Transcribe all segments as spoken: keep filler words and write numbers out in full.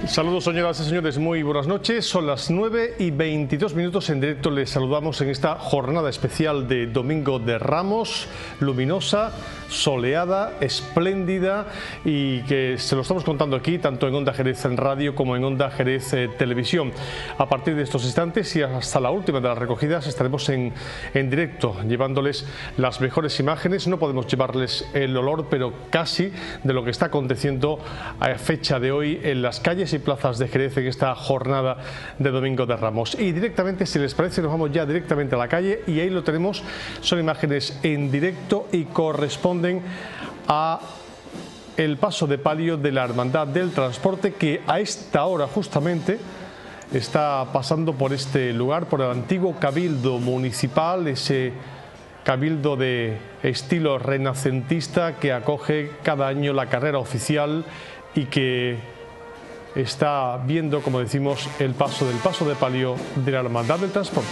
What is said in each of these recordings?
Saludos, señoras y señores, muy buenas noches. Son las nueve y veintidós minutos. En directo les saludamos en esta jornada especial de Domingo de Ramos, luminosa, soleada, espléndida, y que se lo estamos contando aquí tanto en Onda Jerez en radio como en Onda Jerez eh, Televisión. A partir de estos instantes y hasta la última de las recogidas estaremos en, en directo llevándoles las mejores imágenes. No podemos llevarles el olor, pero casi, de lo que está aconteciendo a fecha de hoy en las calles y plazas de Jerez en esta jornada de Domingo de Ramos. Y directamente, si les parece, nos vamos ya directamente a la calle y ahí lo tenemos. Son imágenes en directo y corresponden a el paso de palio de la Hermandad del Transporte, que a esta hora justamente está pasando por este lugar, por el antiguo Cabildo Municipal, ese cabildo de estilo renacentista que acoge cada año la carrera oficial y que está viendo, como decimos, el paso del paso de palio de la Hermandad del Transporte.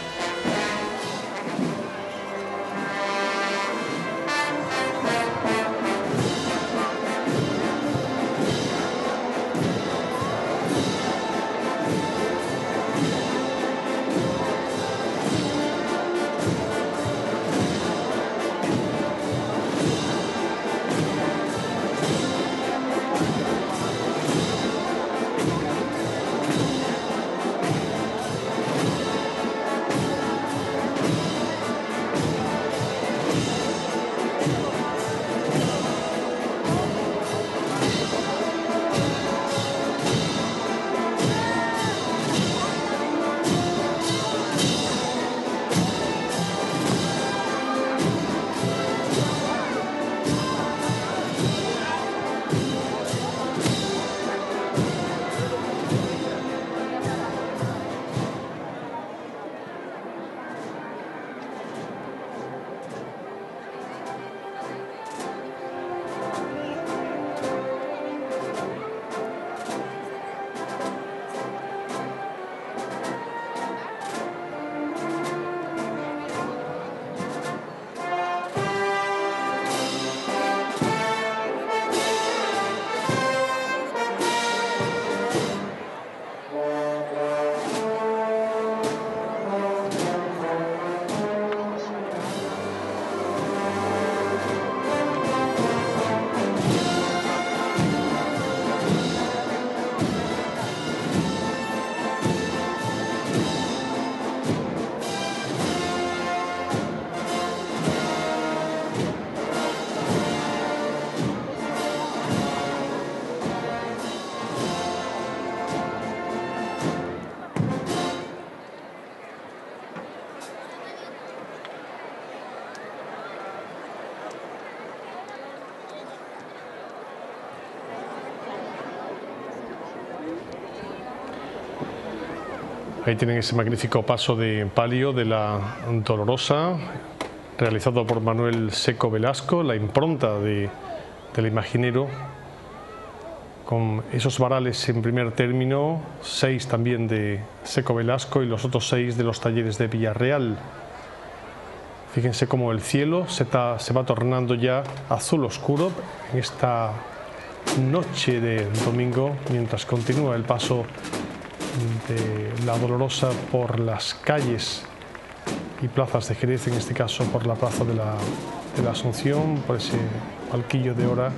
Ahí tienen ese magnífico paso de palio de la Dolorosa, realizado por Manuel Seco Velasco, la impronta de, del imaginero, con esos varales en primer término, seis también de Seco Velasco y los otros seis de los talleres de Villarreal. Fíjense cómo el cielo se, ta, se va tornando ya azul oscuro en esta noche de domingo, mientras continúa el paso de la Dolorosa por las calles y plazas de Jerez, en este caso por la plaza de la, de la Asunción, por ese palquillo de hora.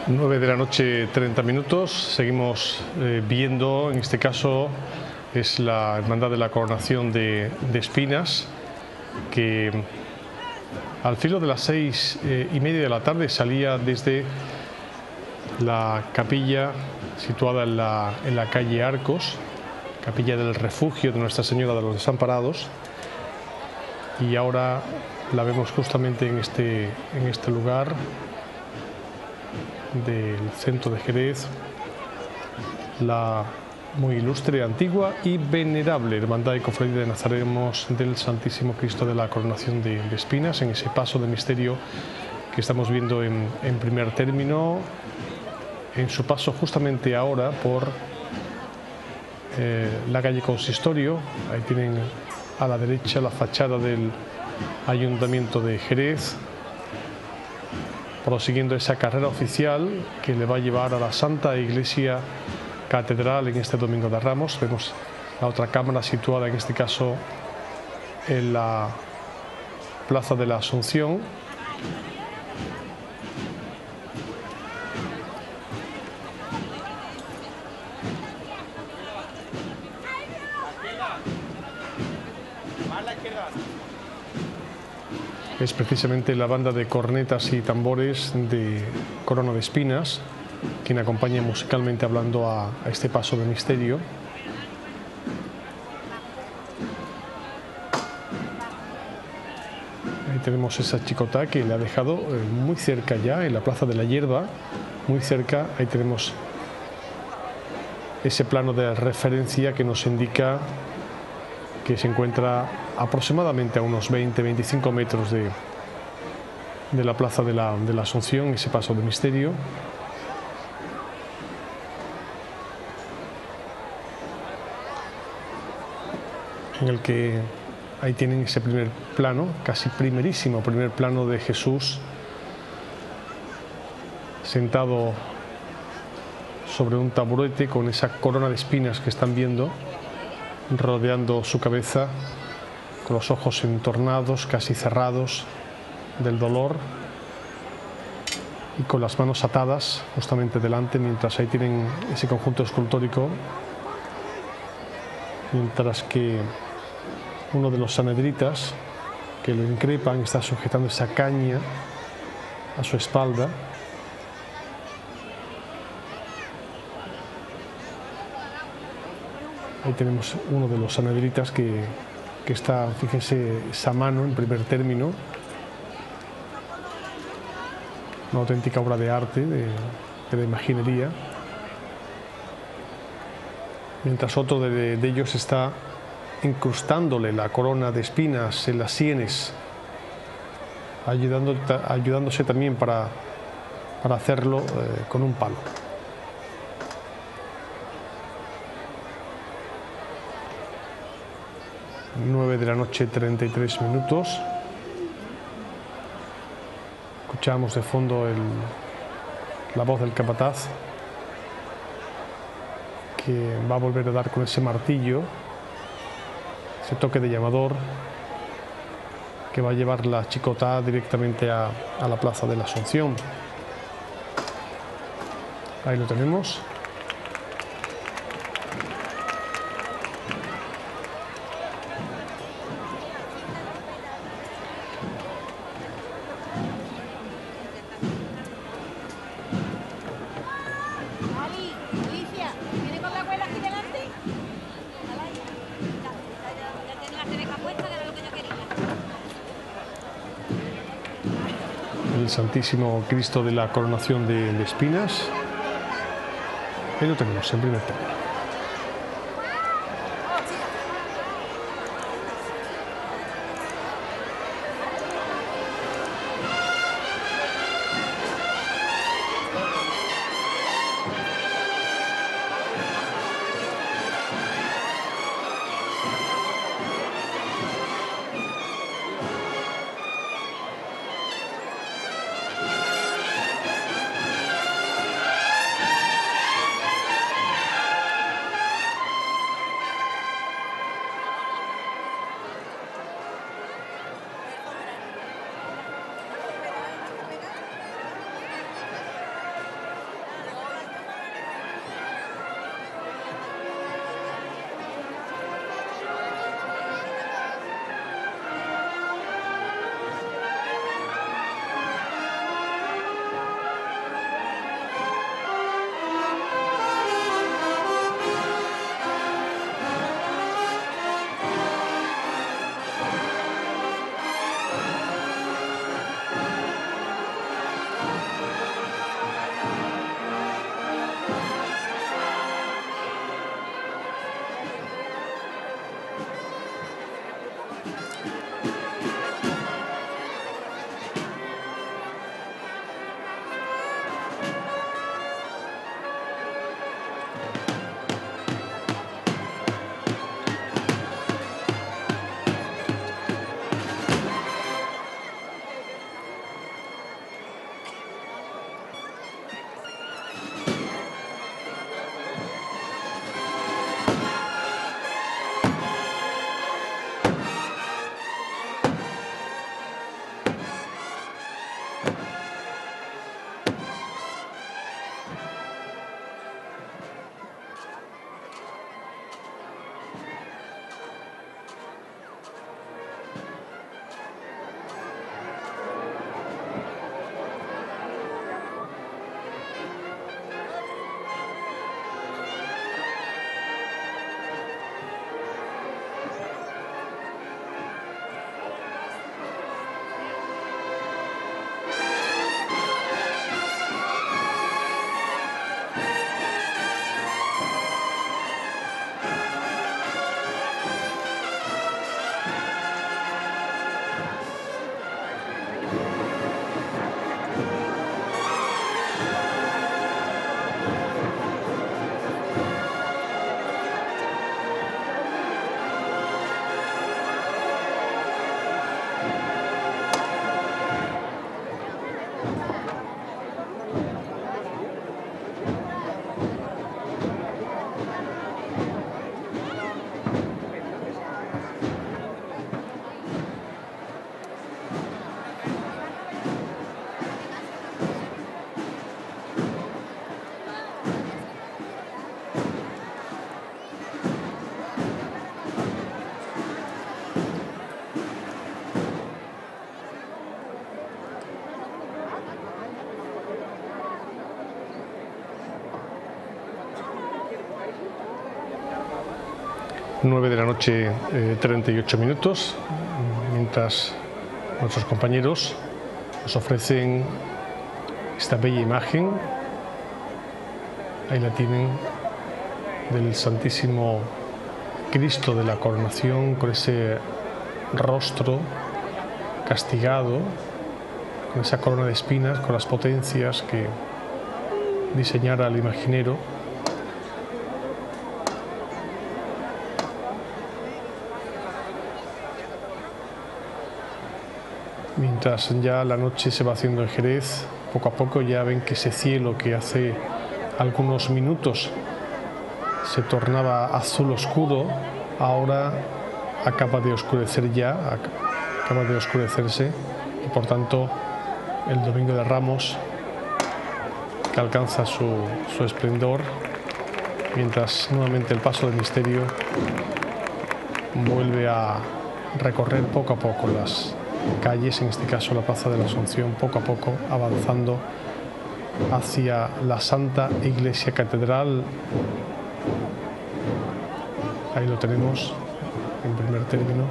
nueve de la noche, treinta minutos. Seguimos eh, viendo, en este caso es la Hermandad de la Coronación de, de Espinas, que al filo de las seis eh, y media de la tarde salía desde la capilla situada en la, en la calle Arcos, capilla del refugio de Nuestra Señora de los Desamparados, y ahora la vemos justamente en este, en este lugar del centro de Jerez, la muy ilustre, antigua y venerable Hermandad y Cofradía de Nazarenos del Santísimo Cristo de la Coronación de, de Espinas, en ese paso de misterio que estamos viendo en, en primer término, en su paso justamente ahora por eh, la calle Consistorio. Ahí tienen a la derecha la fachada del Ayuntamiento de Jerez, prosiguiendo esa carrera oficial que le va a llevar a la Santa Iglesia Catedral en este Domingo de Ramos. Vemos la otra cámara situada en este caso en la Plaza de la Asunción. Es precisamente la banda de cornetas y tambores de Corona de Espinas quien acompaña musicalmente hablando a, a este paso de misterio. Ahí tenemos esa chicotá que le ha dejado eh, muy cerca ya, en la Plaza de la Hierba, muy cerca. Ahí tenemos ese plano de referencia que nos indica que se encuentra aproximadamente a unos veinte a veinticinco metros de, de la Plaza de la, de la Asunción, ese paso de misterio. En el que ahí tienen ese primer plano, casi primerísimo primer plano de Jesús sentado sobre un taburete con esa corona de espinas que están viendo, rodeando su cabeza, con los ojos entornados, casi cerrados del dolor, y con las manos atadas justamente delante, mientras ahí tienen ese conjunto escultórico, mientras que uno de los sanedritas que lo increpan está sujetando esa caña a su espalda. Ahí tenemos uno de los sanedritas que, que está, fíjense, esa mano en primer término, una auténtica obra de arte, de, de la imaginería, mientras otro de, de ellos está incrustándole la corona de espinas en las sienes, ayudando, ayudándose también para, para hacerlo eh, con un palo. nueve de la noche, treinta y tres minutos. Escuchamos de fondo el, la voz del capataz, que va a volver a dar con ese martillo, ese toque de llamador que va a llevar la chicotá directamente a, a la Plaza de la Asunción. Ahí lo tenemos. El Santísimo Cristo de la Coronación de, de Espinas. Ahí lo tenemos en primer término. nueve de la noche, eh, treinta y ocho minutos, mientras nuestros compañeros nos ofrecen esta bella imagen. Ahí la tienen, del Santísimo Cristo de la Coronación, con ese rostro castigado, con esa corona de espinas, con las potencias que diseñara el imaginero. Mientras ya la noche se va haciendo en Jerez, poco a poco ya ven que ese cielo que hace algunos minutos se tornaba azul oscuro, ahora acaba de oscurecer ya, acaba de oscurecerse, y por tanto el Domingo de Ramos, que alcanza su, su esplendor, mientras nuevamente el paso del misterio vuelve a recorrer poco a poco las calles, en este caso la Plaza de la Asunción, poco a poco avanzando hacia la Santa Iglesia Catedral. Ahí lo tenemos en primer término.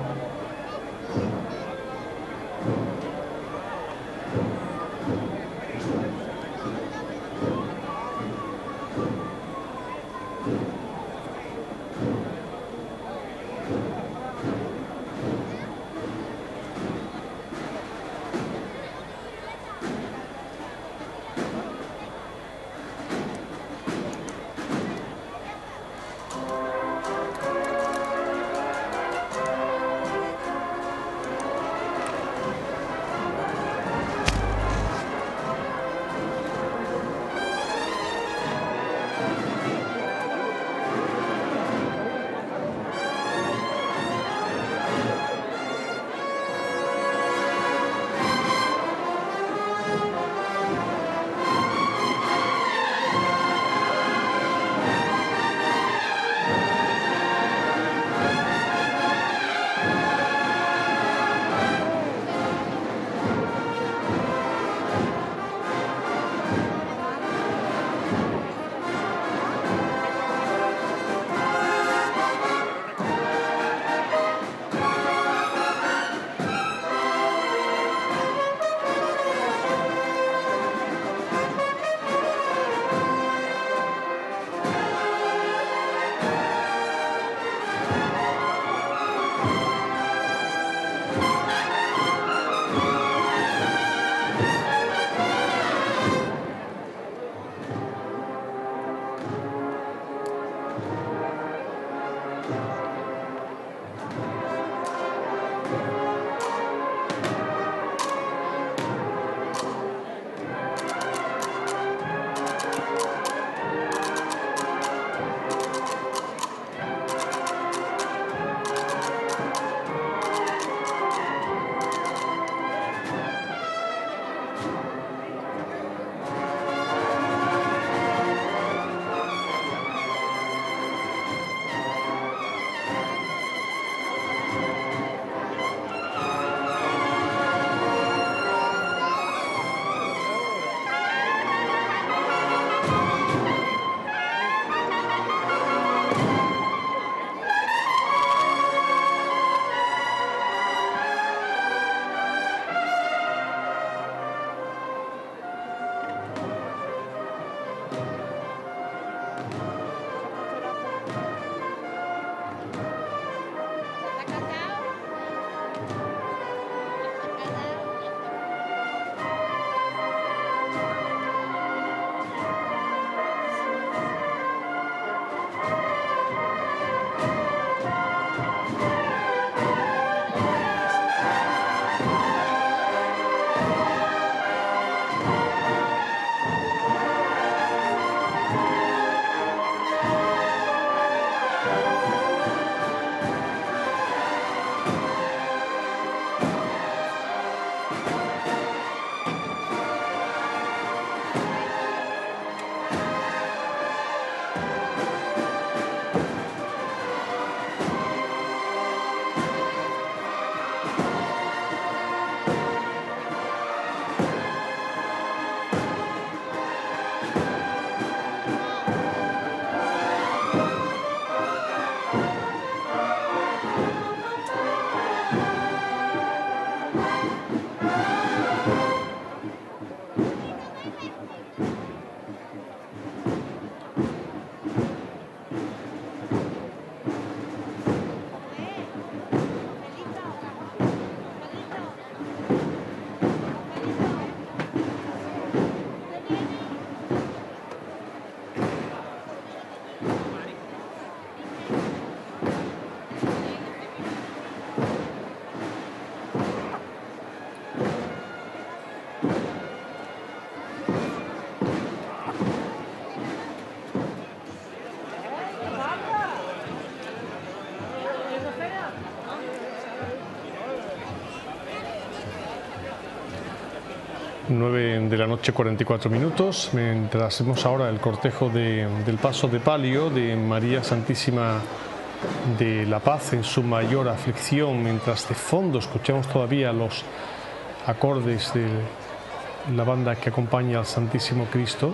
nueve de la noche, cuarenta y cuatro minutos, mientras vemos ahora el cortejo de, del paso de palio de María Santísima de la Paz en su mayor aflicción, mientras de fondo escuchamos todavía los acordes de la banda que acompaña al Santísimo Cristo.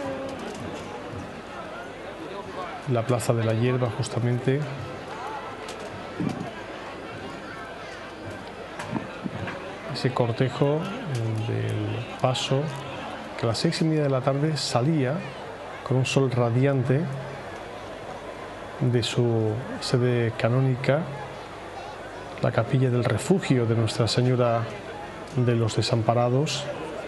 La Plaza de la Hierba, justamente. Ese cortejo del paso que a las seis y media de la tarde salía con un sol radiante de su sede canónica, la capilla del refugio de Nuestra Señora de los Desamparados,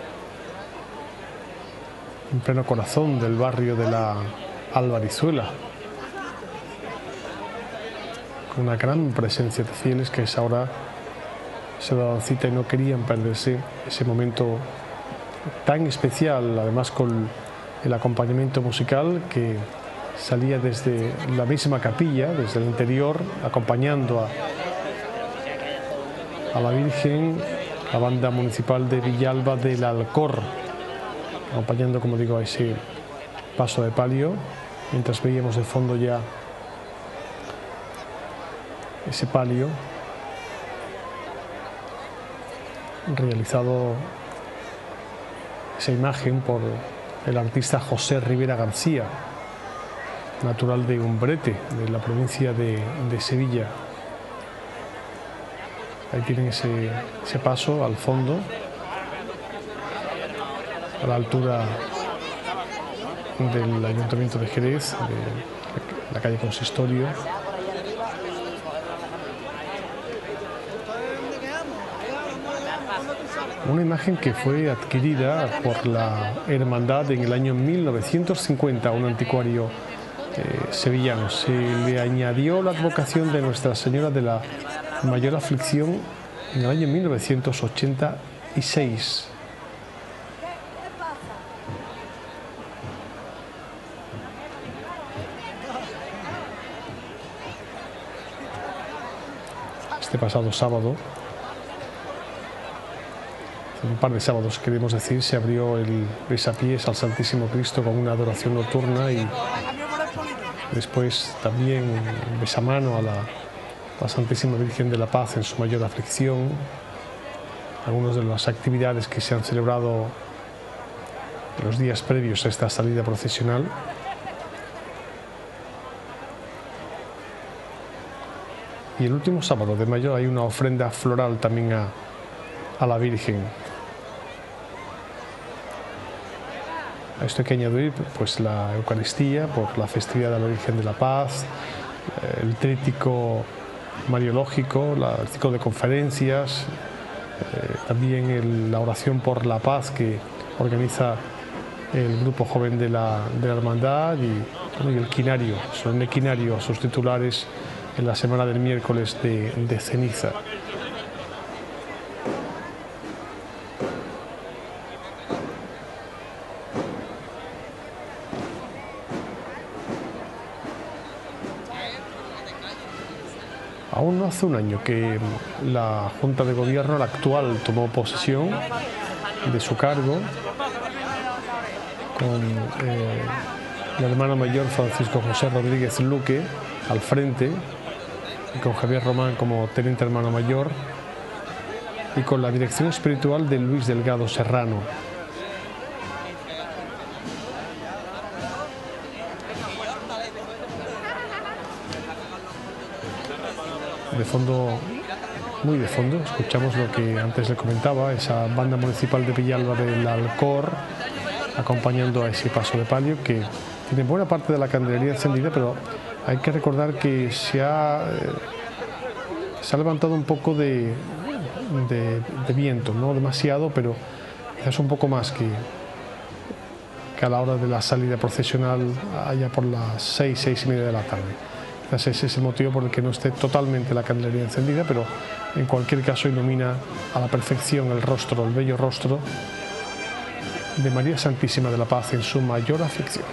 en pleno corazón del barrio de la Albarizuela, con una gran presencia de fieles que es ahora se daban cita y no querían perderse ese momento tan especial, además con el acompañamiento musical que salía desde la misma capilla, desde el interior, acompañando a, a la Virgen, la banda municipal de Villalba del Alcor, acompañando, como digo, a ese paso de palio, mientras veíamos de fondo ya ese palio realizado, esa imagen, por el artista José Rivera García, natural de Umbrete, de la provincia de, de Sevilla. Ahí tienen ese, ese paso al fondo, a la altura del Ayuntamiento de Jerez, de la calle Consistorio. Una imagen que fue adquirida por la Hermandad en el año mil novecientos cincuenta, un anticuario eh, sevillano. Se le añadió la advocación de Nuestra Señora de la Mayor Aflicción en el año mil novecientos ochenta y seis. Este pasado sábado, un par de sábados, queremos decir, se abrió el besapiés al Santísimo Cristo con una adoración nocturna y después también un besamano a la, la Santísima Virgen de la Paz en su mayor aflicción. Algunas de las actividades que se han celebrado en los días previos a esta salida procesional. Y el último sábado de mayo hay una ofrenda floral también a, a la Virgen. A esto hay que añadir pues la Eucaristía por la festividad de la Virgen de la Paz, el tríptico mariológico, la, el ciclo de conferencias, eh, también el, la oración por la paz que organiza el grupo joven de la, de la Hermandad y, bueno, y el quinario, solemne quinario a sus titulares en la semana del miércoles de, de ceniza. Aún no hace un año que la Junta de Gobierno, la actual, tomó posesión de su cargo con eh, el hermano mayor Francisco José Rodríguez Luque al frente, y con Javier Román como teniente hermano mayor, y con la dirección espiritual de Luis Delgado Serrano. De fondo, muy de fondo, escuchamos lo que antes le comentaba, esa banda municipal de Villalba del Alcor, acompañando a ese paso de palio que tiene buena parte de la candelería encendida, pero hay que recordar que se ha, eh, se ha levantado un poco de, de, de viento, no demasiado, pero es un poco más que, que a la hora de la salida procesional, allá por las seis, seis y media de la tarde. Ese es el motivo por el que no esté totalmente la candelería encendida, pero en cualquier caso ilumina a la perfección el rostro, el bello rostro de María Santísima de la Paz en su mayor aflicción.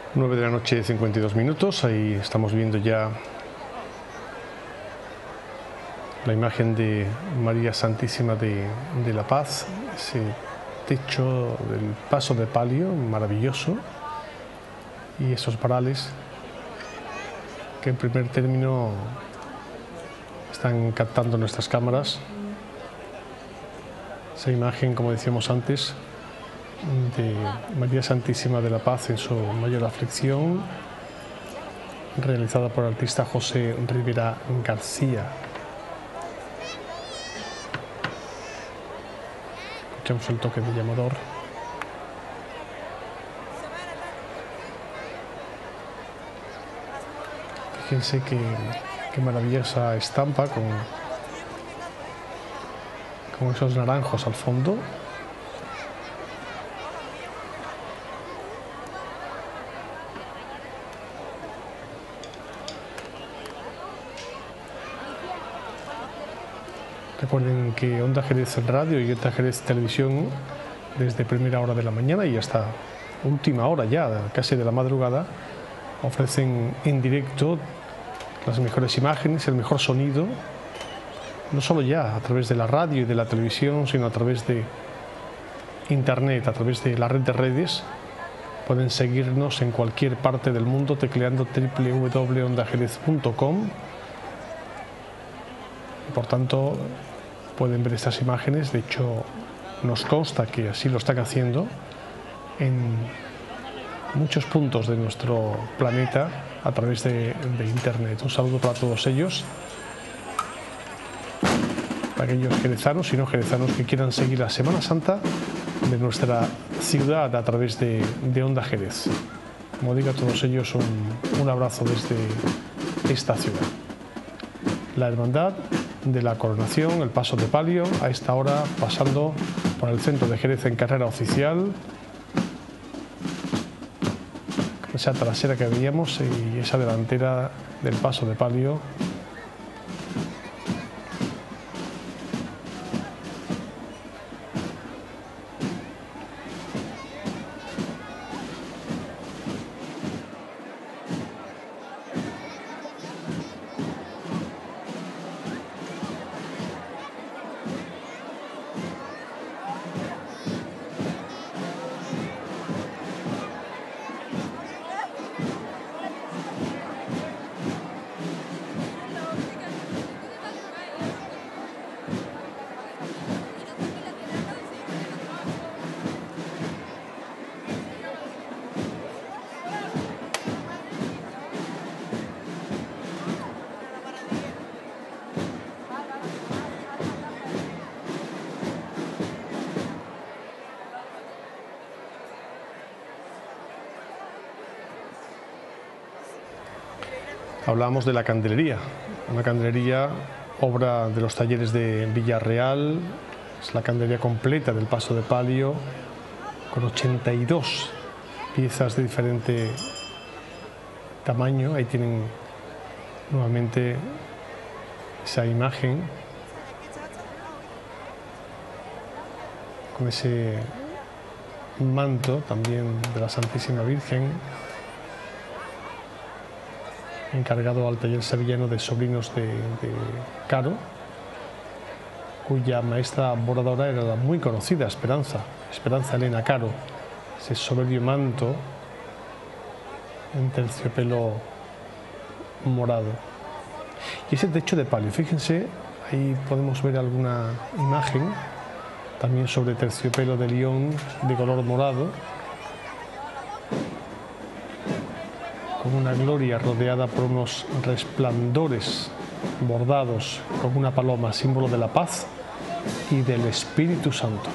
nueve de la noche, cincuenta y dos minutos. Ahí estamos viendo ya la imagen de María Santísima de, de la Paz, ese techo del paso de palio maravilloso y esos varales que en primer término están captando nuestras cámaras. Esa imagen, como decíamos antes, de María Santísima de la Paz en su mayor aflicción, realizada por el artista José Rivera García. Escuchamos el toque de llamador. Fíjense qué, qué maravillosa estampa con, con esos naranjos al fondo. Recuerden que Onda Jerez Radio y Onda Jerez Televisión, desde primera hora de la mañana y hasta última hora ya, casi de la madrugada, ofrecen en directo las mejores imágenes, el mejor sonido, no solo ya a través de la radio y de la televisión, sino a través de internet, a través de la red de redes. Pueden seguirnos en cualquier parte del mundo tecleando doble u doble u doble u punto onda jerez punto com. Por tanto, pueden ver estas imágenes. De hecho, nos consta que así lo están haciendo en muchos puntos de nuestro planeta a través de, de internet. Un saludo para todos ellos, para aquellos jerezanos y no jerezanos que quieran seguir la Semana Santa de nuestra ciudad a través de, de Onda Jerez. Como digo, a todos ellos un, un abrazo desde esta ciudad. La Hermandad de la Coronación, el paso de palio, a esta hora pasando por el centro de Jerez en carrera oficial. Esa trasera que veíamos y esa delantera del paso de palio. Hablábamos de la candelería, una candelería obra de los talleres de Villarreal. Es la candelería completa del paso de palio, con ochenta y dos piezas de diferente tamaño. Ahí tienen nuevamente esa imagen con ese manto también de la Santísima Virgen, encargado al taller sevillano de sobrinos de, de Caro, cuya maestra bordadora era la muy conocida Esperanza, Esperanza Elena Caro. Ese soberbio manto en terciopelo morado. Y ese techo de palio, fíjense, ahí podemos ver alguna imagen, también sobre terciopelo de León de color morado, con una gloria rodeada por unos resplandores bordados con una paloma, símbolo de la paz y del Espíritu Santo.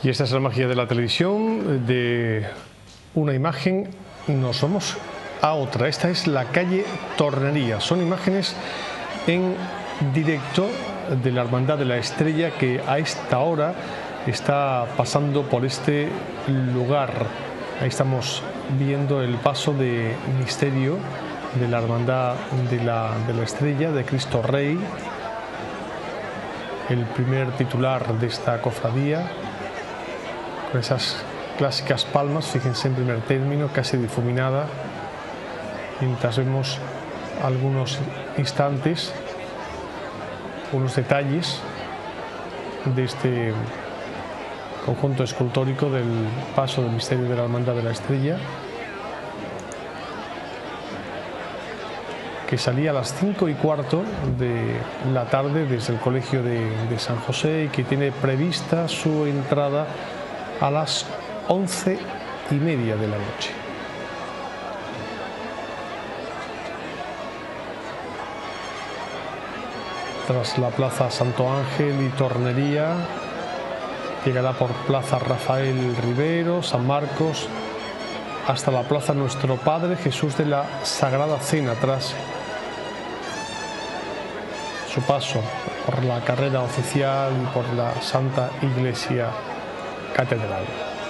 Y esta es la magia de la televisión, de una imagen nos vamos a otra. Esta es la calle Tornería. Son imágenes en directo de la Hermandad de la Estrella que a esta hora está pasando por este lugar. Ahí estamos viendo el paso de misterio de la Hermandad de la, de la Estrella, de Cristo Rey, el primer titular de esta cofradía, con esas clásicas palmas, fíjense en primer término, casi difuminada, mientras vemos algunos instantes, unos detalles de este conjunto escultórico del paso del misterio de la Hermandad de la Estrella, que salía a las cinco y cuarto de la tarde desde el Colegio de, de San José y que tiene prevista su entrada a las once y media de la noche. Tras la Plaza Santo Ángel y Tornería, llegará por Plaza Rafael Rivero, San Marcos, hasta la Plaza Nuestro Padre Jesús de la Sagrada Cena, tras su paso por la carrera oficial y por la Santa Iglesia Catedral.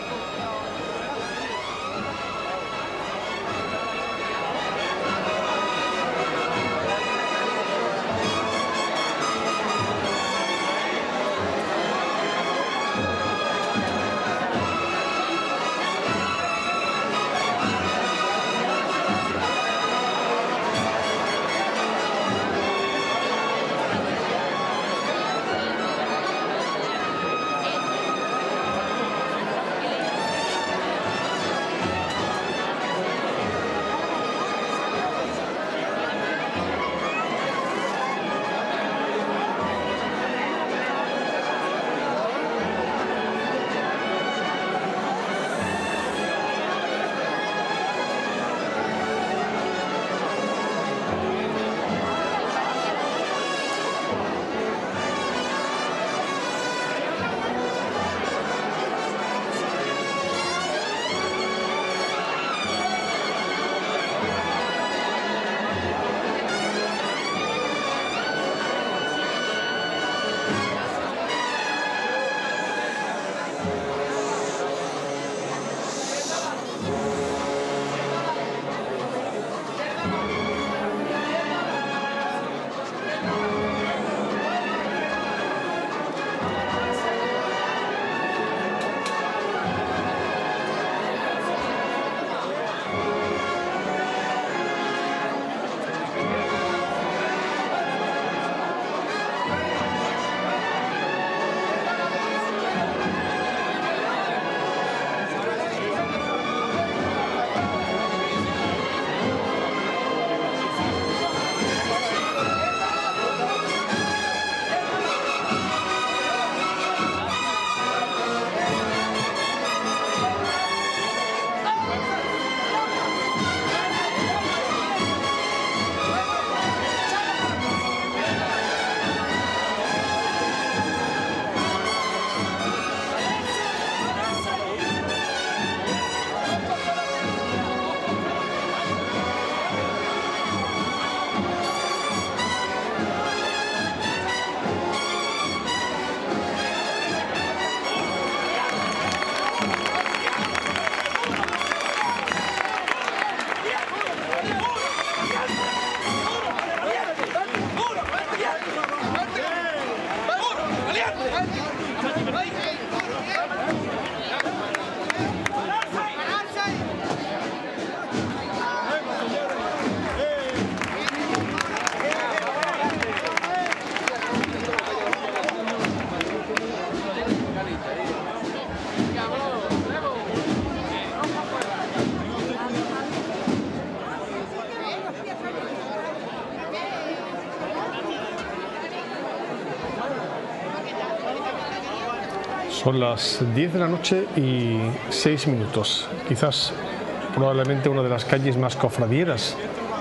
Son las diez de la noche y seis minutos. Quizás, probablemente una de las calles más cofradieras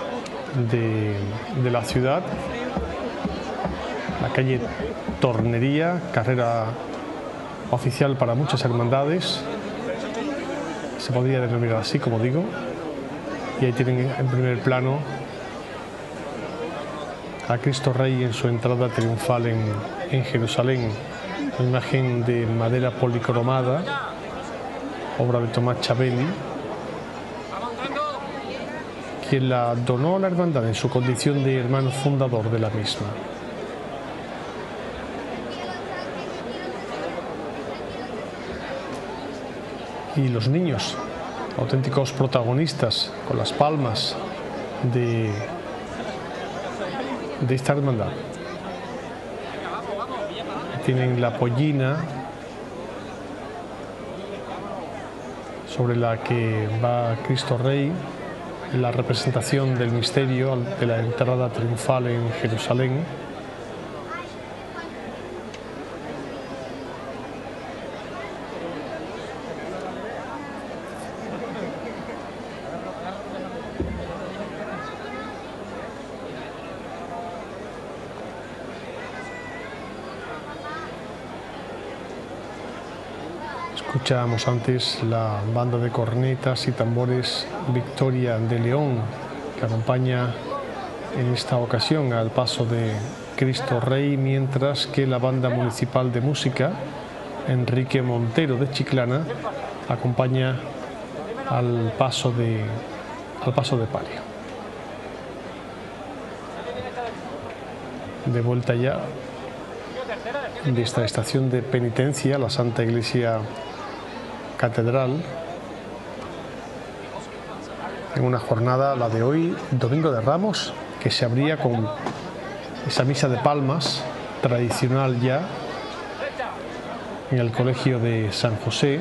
de, de la ciudad. La calle Tornería, carrera oficial para muchas hermandades, se podría denominar así, como digo, y ahí tienen en primer plano a Cristo Rey en su entrada triunfal en, en Jerusalén, una imagen de madera policromada, obra de Tomás Chabeli, quien la donó a la hermandad en su condición de hermano fundador de la misma. Y los niños, auténticos protagonistas, con las palmas de, de esta hermandad. Tienen la pollina sobre la que va Cristo Rey, la representación del misterio de la entrada triunfal en Jerusalén. Escuchábamos antes la banda de cornetas y tambores Victoria de León, que acompaña en esta ocasión al paso de Cristo Rey, mientras que la banda municipal de música Enrique Montero de Chiclana acompaña al paso de, al paso de palio. De vuelta ya de esta estación de penitencia, la Santa Iglesia Catedral, en una jornada, la de hoy, Domingo de Ramos, que se abría con esa misa de palmas tradicional ya en el Colegio de San José.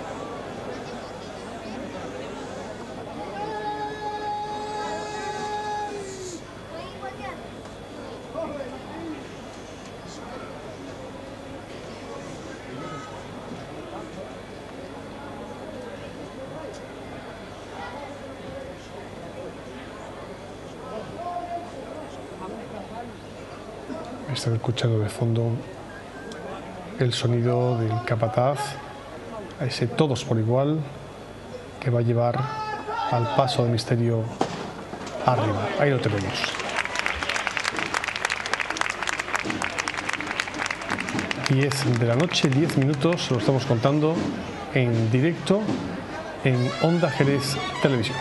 Están escuchando de fondo el sonido del capataz, a ese todos por igual, que va a llevar al paso de misterio arriba. Ahí lo tenemos. diez de la noche, diez minutos, lo estamos contando en directo en Onda Jerez Televisión.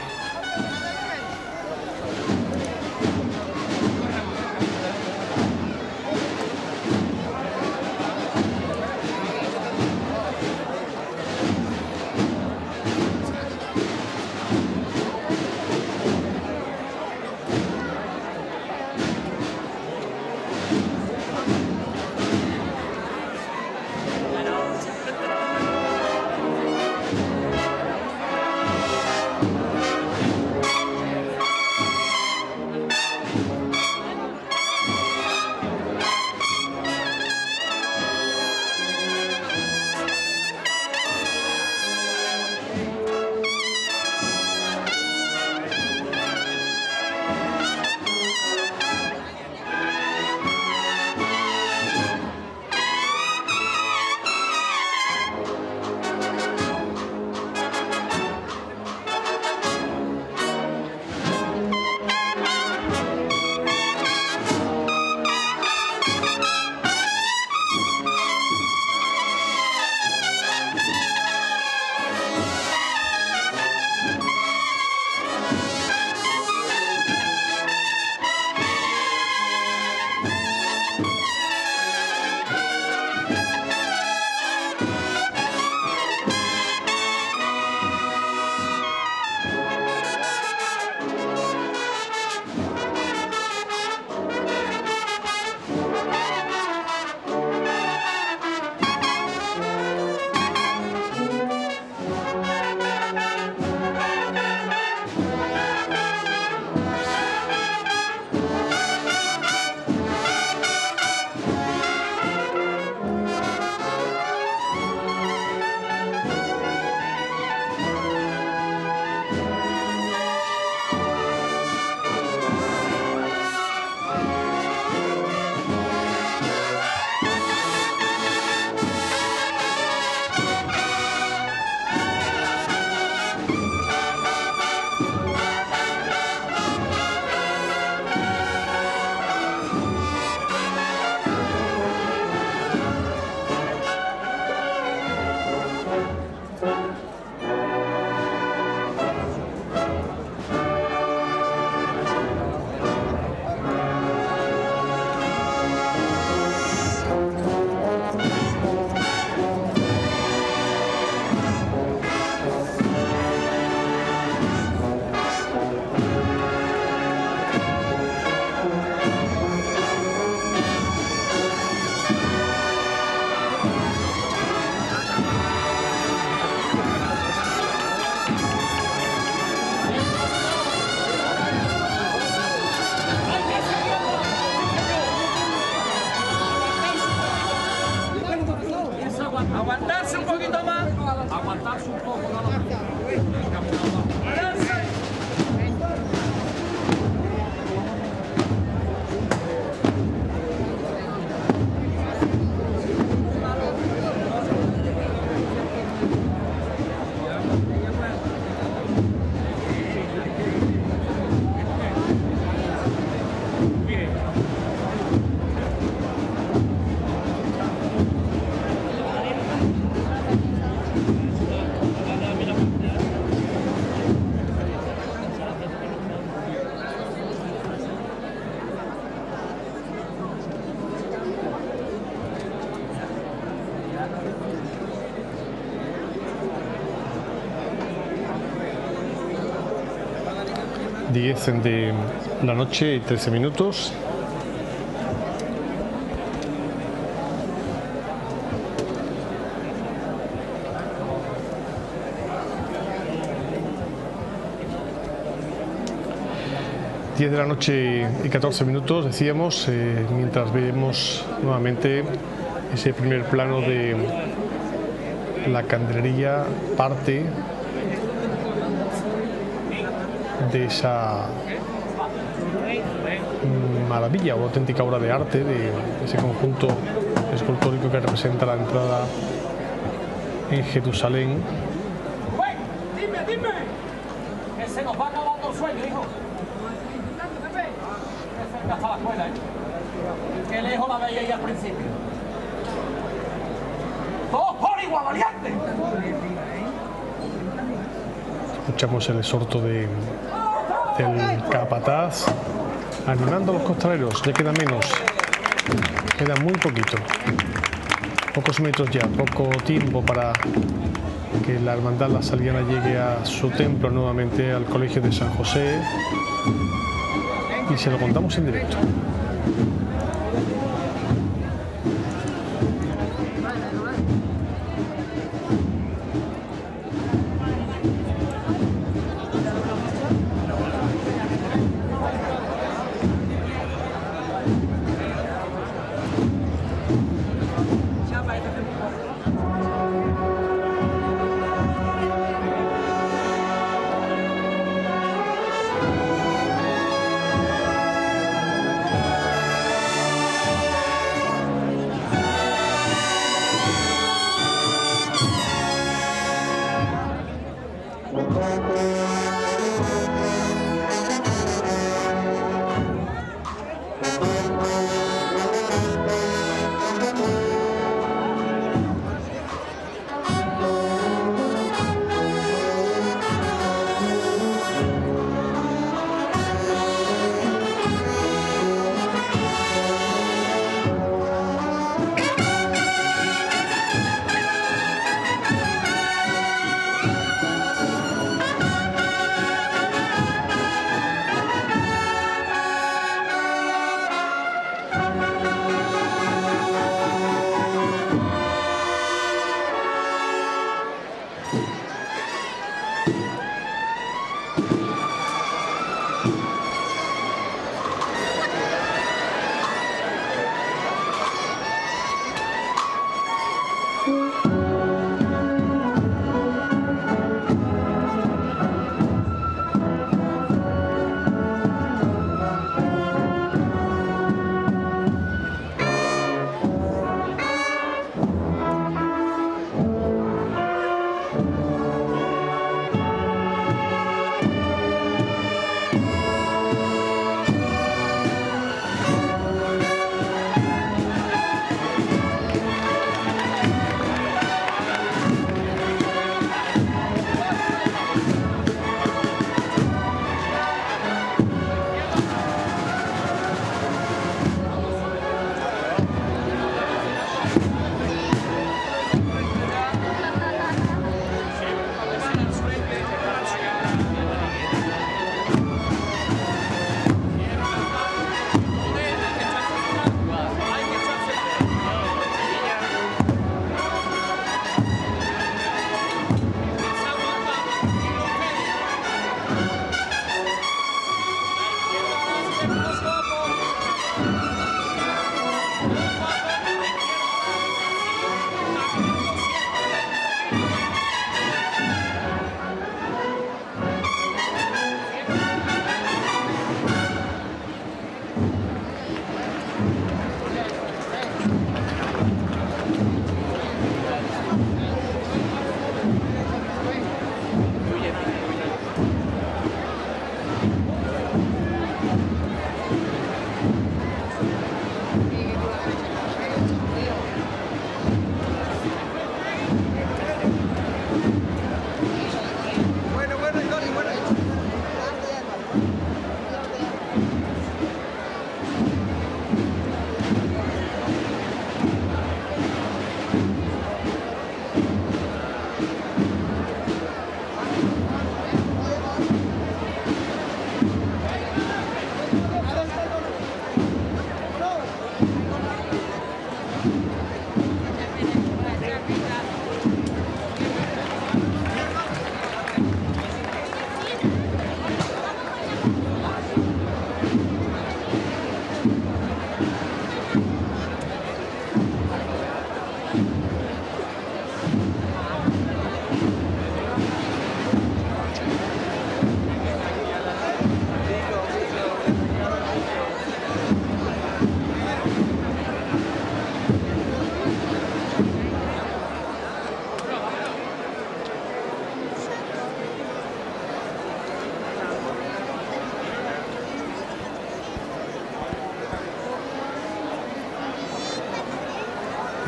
diez de la noche y trece minutos. diez de la noche y catorce minutos, decíamos, eh, mientras vemos nuevamente ese primer plano de la candelería, parte de esa maravilla o auténtica obra de arte, de ese conjunto escultórico que representa la entrada en Jerusalén. Dime, dime, que se nos va acabando el sueño, hijo. Que cerca está la escuela, ¿eh? Que lejos la veía ahí al principio. ¡Todos por igual, valiente! Escuchamos el exhorto de, del capataz animando a los costaleros. Ya queda menos, queda muy poquito, pocos metros ya, poco tiempo para que la hermandad La Saliana llegue a su templo nuevamente, al colegio de San José, y se lo contamos en directo.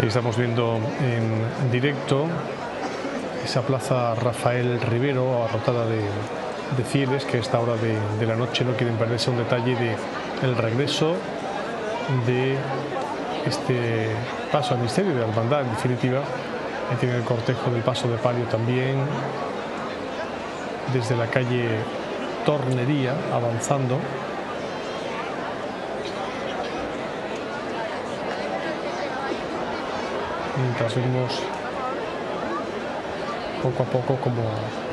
Ahí estamos viendo en directo esa plaza Rafael Rivero, abarrotada de, de fieles que a esta hora de, de la noche no quieren perderse un detalle de el regreso de este paso al misterio de la hermandad, en definitiva. Ahí tiene el cortejo del paso de palio también, desde la calle Tornería, avanzando. Mientras vemos poco a poco como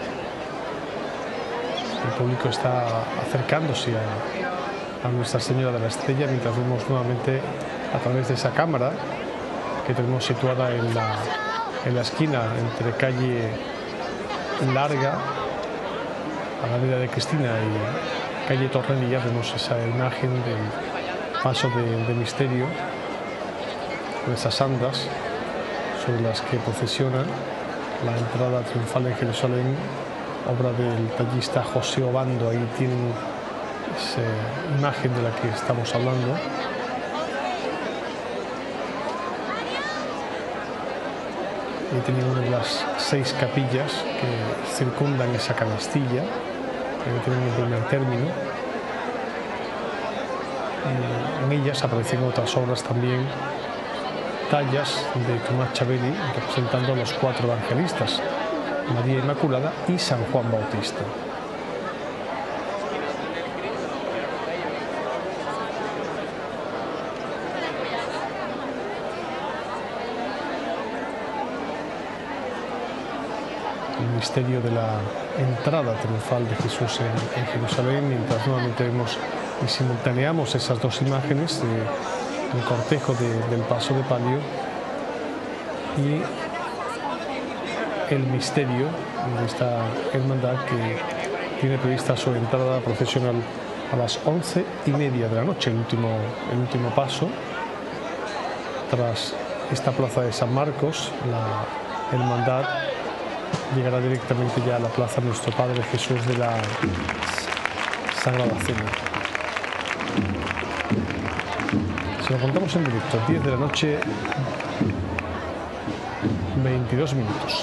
el público está acercándose a, a Nuestra Señora de la Estrella, mientras vemos nuevamente a través de esa cámara que tenemos situada en la, en la esquina entre calle Larga, a la Avenida de Cristina, y calle Tornería, vemos esa imagen del paso de, de misterio, con esas andas sobre las que procesiona la entrada triunfal en Jerusalén, obra del tallista José Obando. Ahí tienen esa imagen de la que estamos hablando. Y tienen una de las seis capillas que circundan esa canastilla, que tienen el primer término. Y en ellas aparecen otras obras también, tallas de Tomás Chabeli representando a los cuatro evangelistas, María Inmaculada y San Juan Bautista. El misterio de la entrada triunfal de Jesús en, en Jerusalén, mientras nuevamente vemos y simultaneamos esas dos imágenes de el cortejo de, del paso de palio y el misterio de esta hermandad, que tiene prevista su entrada procesional a las once y media de la noche, el último, el último paso. Tras esta plaza de San Marcos, la hermandad llegará directamente ya a la plaza Nuestro Padre Jesús de la Sagrada Cena. Se lo contamos en directo, diez de la noche, veintidós minutos.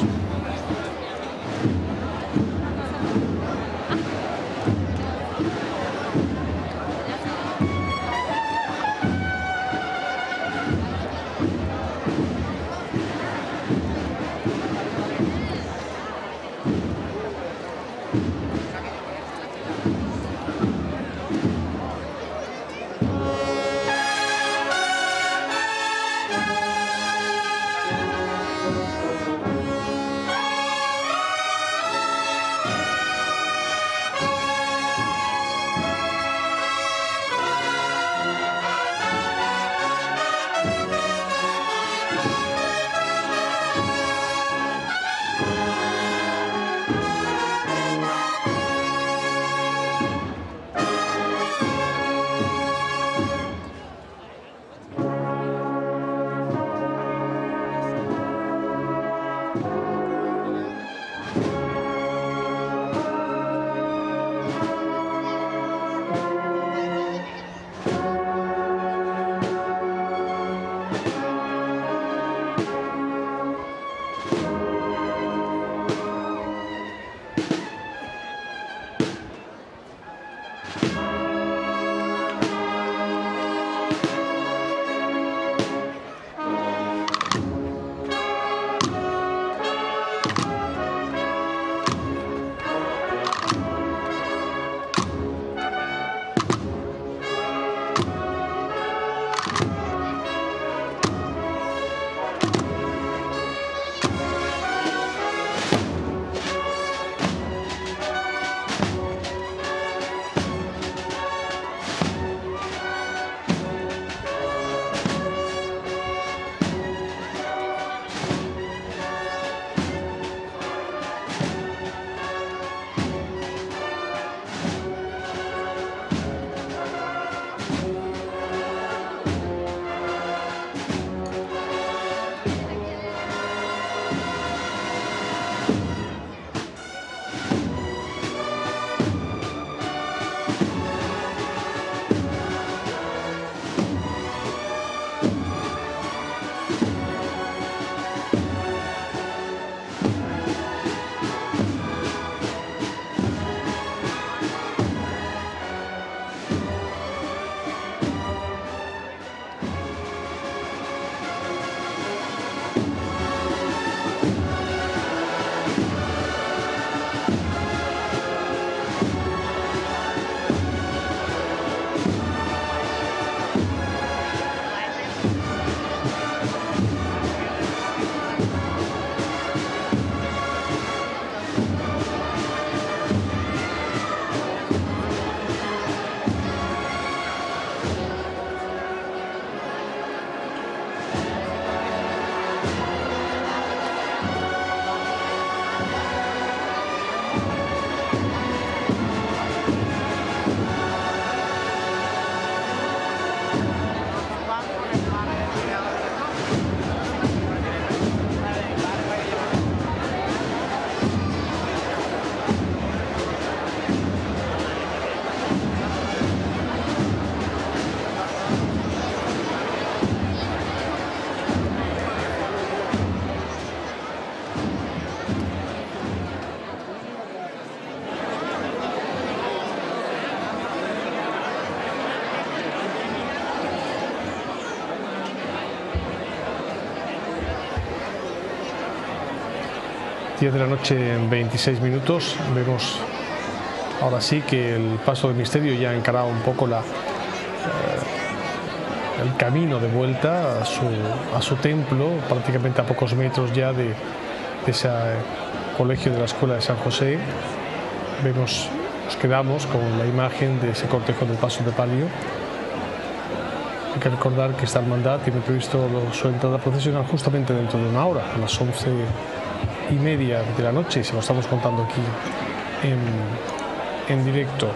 diez de la noche en veintiséis minutos. Vemos ahora sí que el paso del misterio ya ha encarado un poco la, eh, el camino de vuelta a su, a su templo, prácticamente a pocos metros ya de, de ese colegio de la Escuela de San José. Vemos, nos quedamos con la imagen de ese cortejo del paso de palio. Hay que recordar que esta hermandad tiene previsto su entrada procesional justamente dentro de una hora, a las once y media de la noche, y se lo estamos contando aquí en, en directo.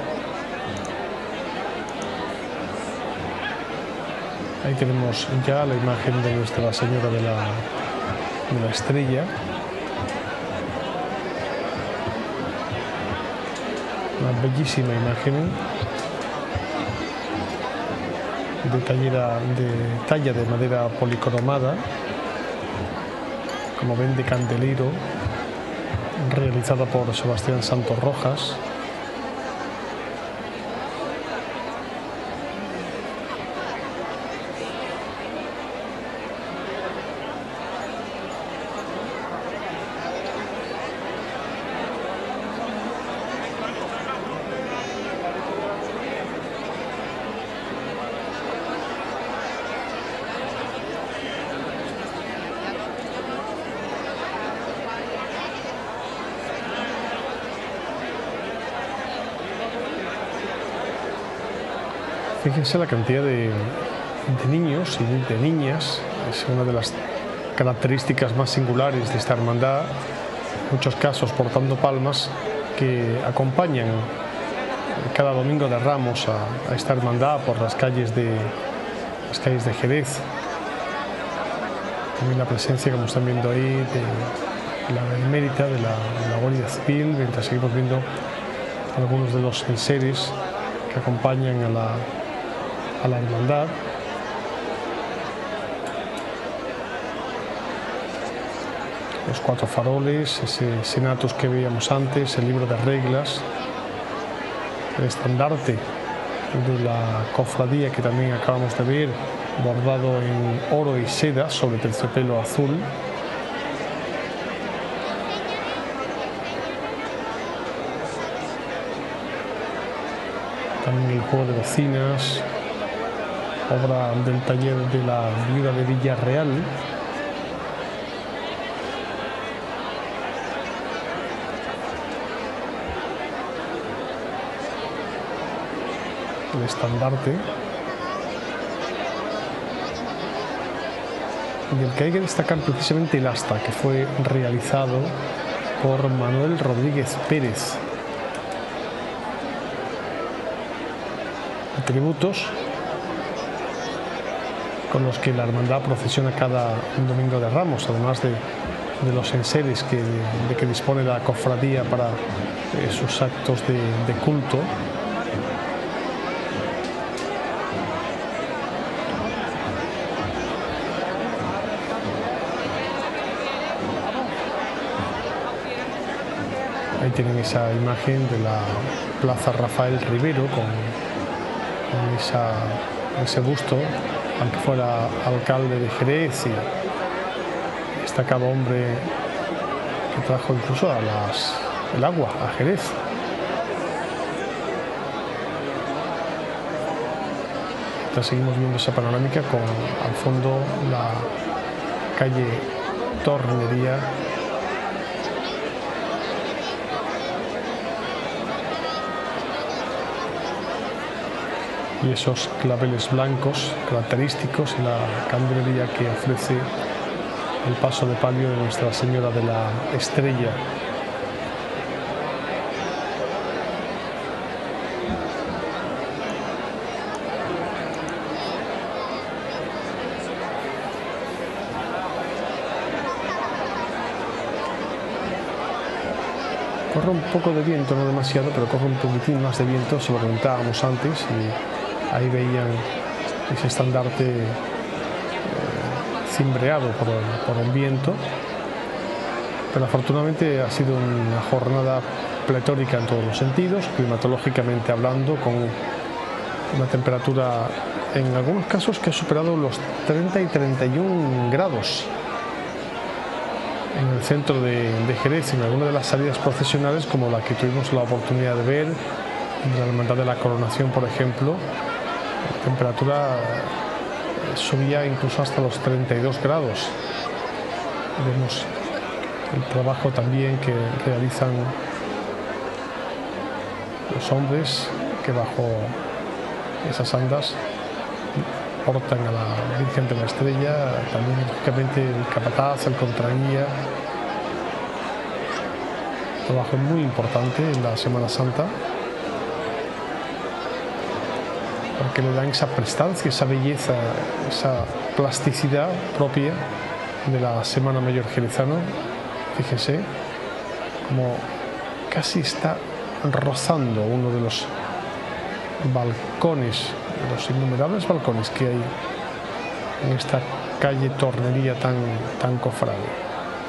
Ahí tenemos ya la imagen de Nuestra Señora de la, de la Estrella. Una bellísima imagen de, tallera, de talla de madera policromada, como ven, de candelero, realizada por Sebastián Santos Rojas. Fíjense la cantidad de, de niños y de niñas, es una de las características más singulares de esta hermandad, en muchos casos portando palmas, que acompañan cada domingo de Ramos a, a esta hermandad por las calles de, las calles de Jerez. También la presencia, como están viendo ahí, de la Benemérita, de la, de la Guardia Civil, mientras seguimos viendo algunos de los enseres que acompañan a la a la hermandad. Los cuatro faroles, ese senatus que veíamos antes, el libro de reglas, el estandarte de la cofradía que también acabamos de ver, bordado en oro y seda sobre terciopelo azul. También el juego de bocinas, obra del taller de la viuda de Villarreal. El estandarte. Y el que hay que destacar precisamente el asta, que fue realizado por Manuel Rodríguez Pérez. Atributos con los que la hermandad procesiona cada domingo de Ramos, además de, de los enseres que, de que dispone la cofradía para eh, sus actos de, de culto. Ahí tienen esa imagen de la Plaza Rafael Rivero con, con esa, ese busto, aunque fuera alcalde de Jerez y destacado hombre que trajo incluso a las, el agua a Jerez. Entonces seguimos viendo esa panorámica con al fondo la calle Tornería. Y esos claveles blancos característicos y la candelería que ofrece el paso de palio de Nuestra Señora de la Estrella. Corre un poco de viento, no demasiado, pero corre un poquitín más de viento, se lo comentábamos antes, y ahí veían ese estandarte eh, cimbreado por el, por el viento. Pero afortunadamente ha sido una jornada pletórica en todos los sentidos, climatológicamente hablando, con una temperatura en algunos casos que ha superado los treinta y treinta y un grados. en el centro de, de Jerez, en alguna de las salidas procesionales, como la que tuvimos la oportunidad de ver, en la Hermandad de la Coronación, por ejemplo, la temperatura subía incluso hasta los treinta y dos grados. Vemos el trabajo también que realizan los hombres que bajo esas andas portan a la Virgen de la Estrella, también lógicamente el capataz, el contraguía. Trabajo muy importante en la Semana Santa, porque le dan esa prestancia, esa belleza, esa plasticidad propia de la Semana Mayor jerezana. Fíjese como casi está rozando uno de los balcones, los innumerables balcones que hay en esta calle Tornería tan, tan cofrade.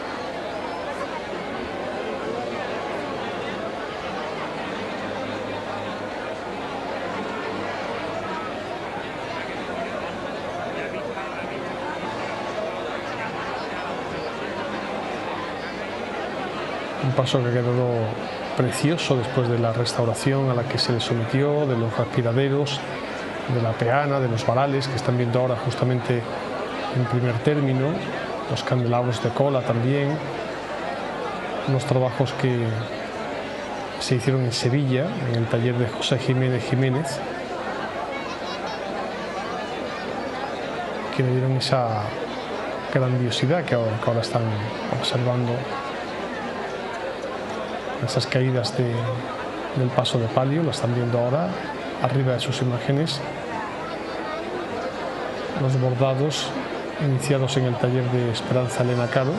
Un paso que ha quedado precioso después de la restauración a la que se le sometió, de los respiraderos, de la peana, de los varales que están viendo ahora justamente en primer término, los candelabros de cola también, unos trabajos que se hicieron en Sevilla, en el taller de José Jiménez Jiménez, que le dieron esa grandiosidad que ahora, que ahora están observando. Esas caídas de, del paso de palio, lo están viendo ahora, arriba de sus imágenes. Los bordados iniciados en el taller de Esperanza Elena Caro.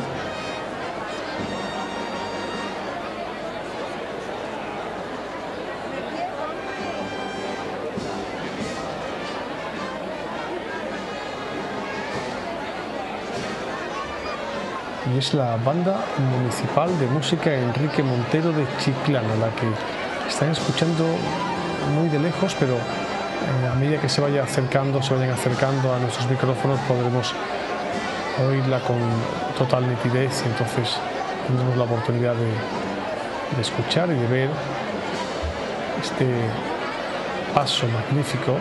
Y es la Banda Municipal de Música Enrique Montero de Chiclana, la que están escuchando muy de lejos, pero eh, a medida que se vaya acercando, se vayan acercando a nuestros micrófonos, podremos oírla con total nitidez, y entonces tendremos la oportunidad de, de escuchar y de ver este paso magnífico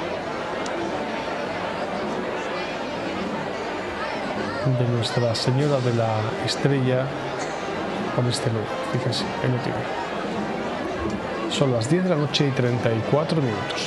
de Nuestra Señora de la Estrella por este lugar. Fíjense, ahí lo tiene. Son las diez de la noche y treinta y cuatro minutos.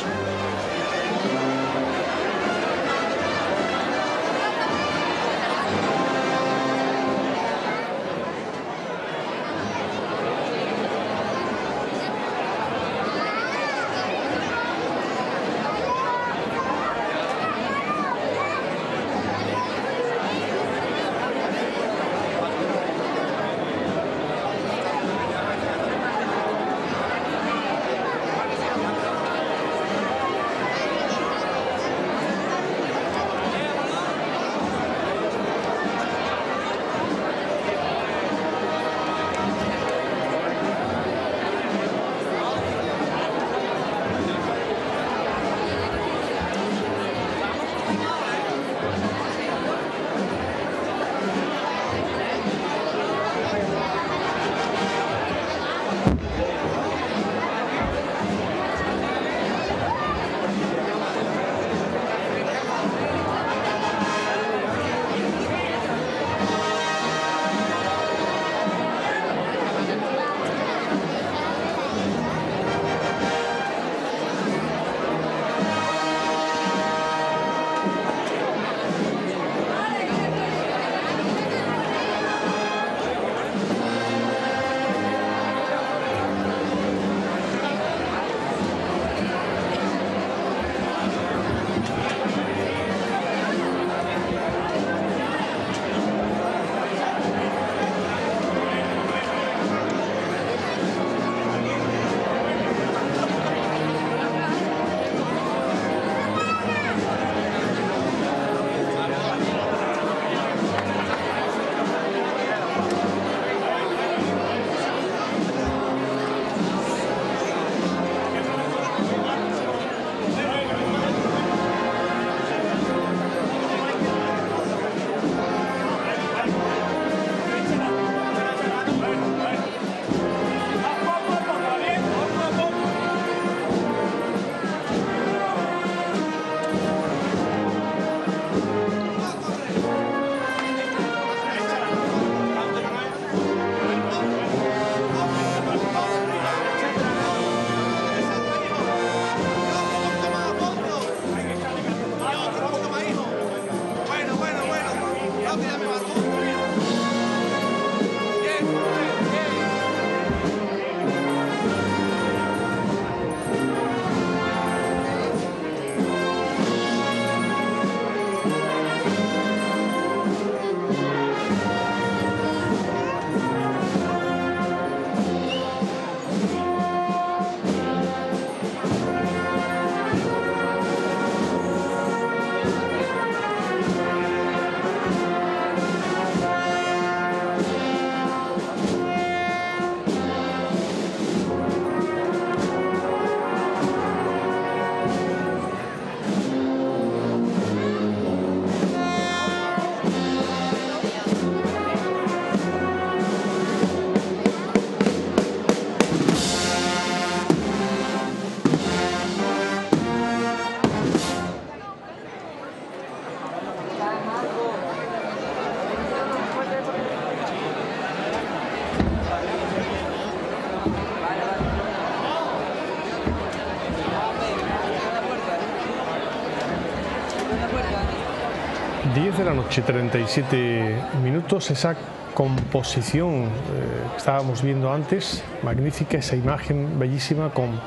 diez de la noche, treinta y siete minutos, esa composición eh, que estábamos viendo antes, magnífica, esa imagen bellísima con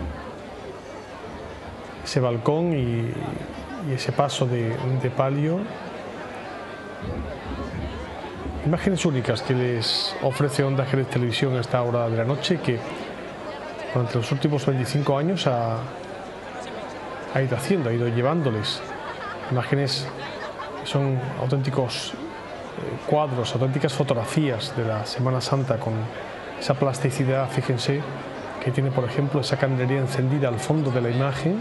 ese balcón y, y ese paso de, de palio. Imágenes únicas que les ofrece Onda Jerez Televisión a esta hora de la noche, que durante los últimos veinticinco años ha, ha ido haciendo, ha ido llevándoles imágenes que son auténticos eh, cuadros, auténticas fotografías de la Semana Santa con esa plasticidad. Fíjense que tiene, por ejemplo, esa candelería encendida al fondo de la imagen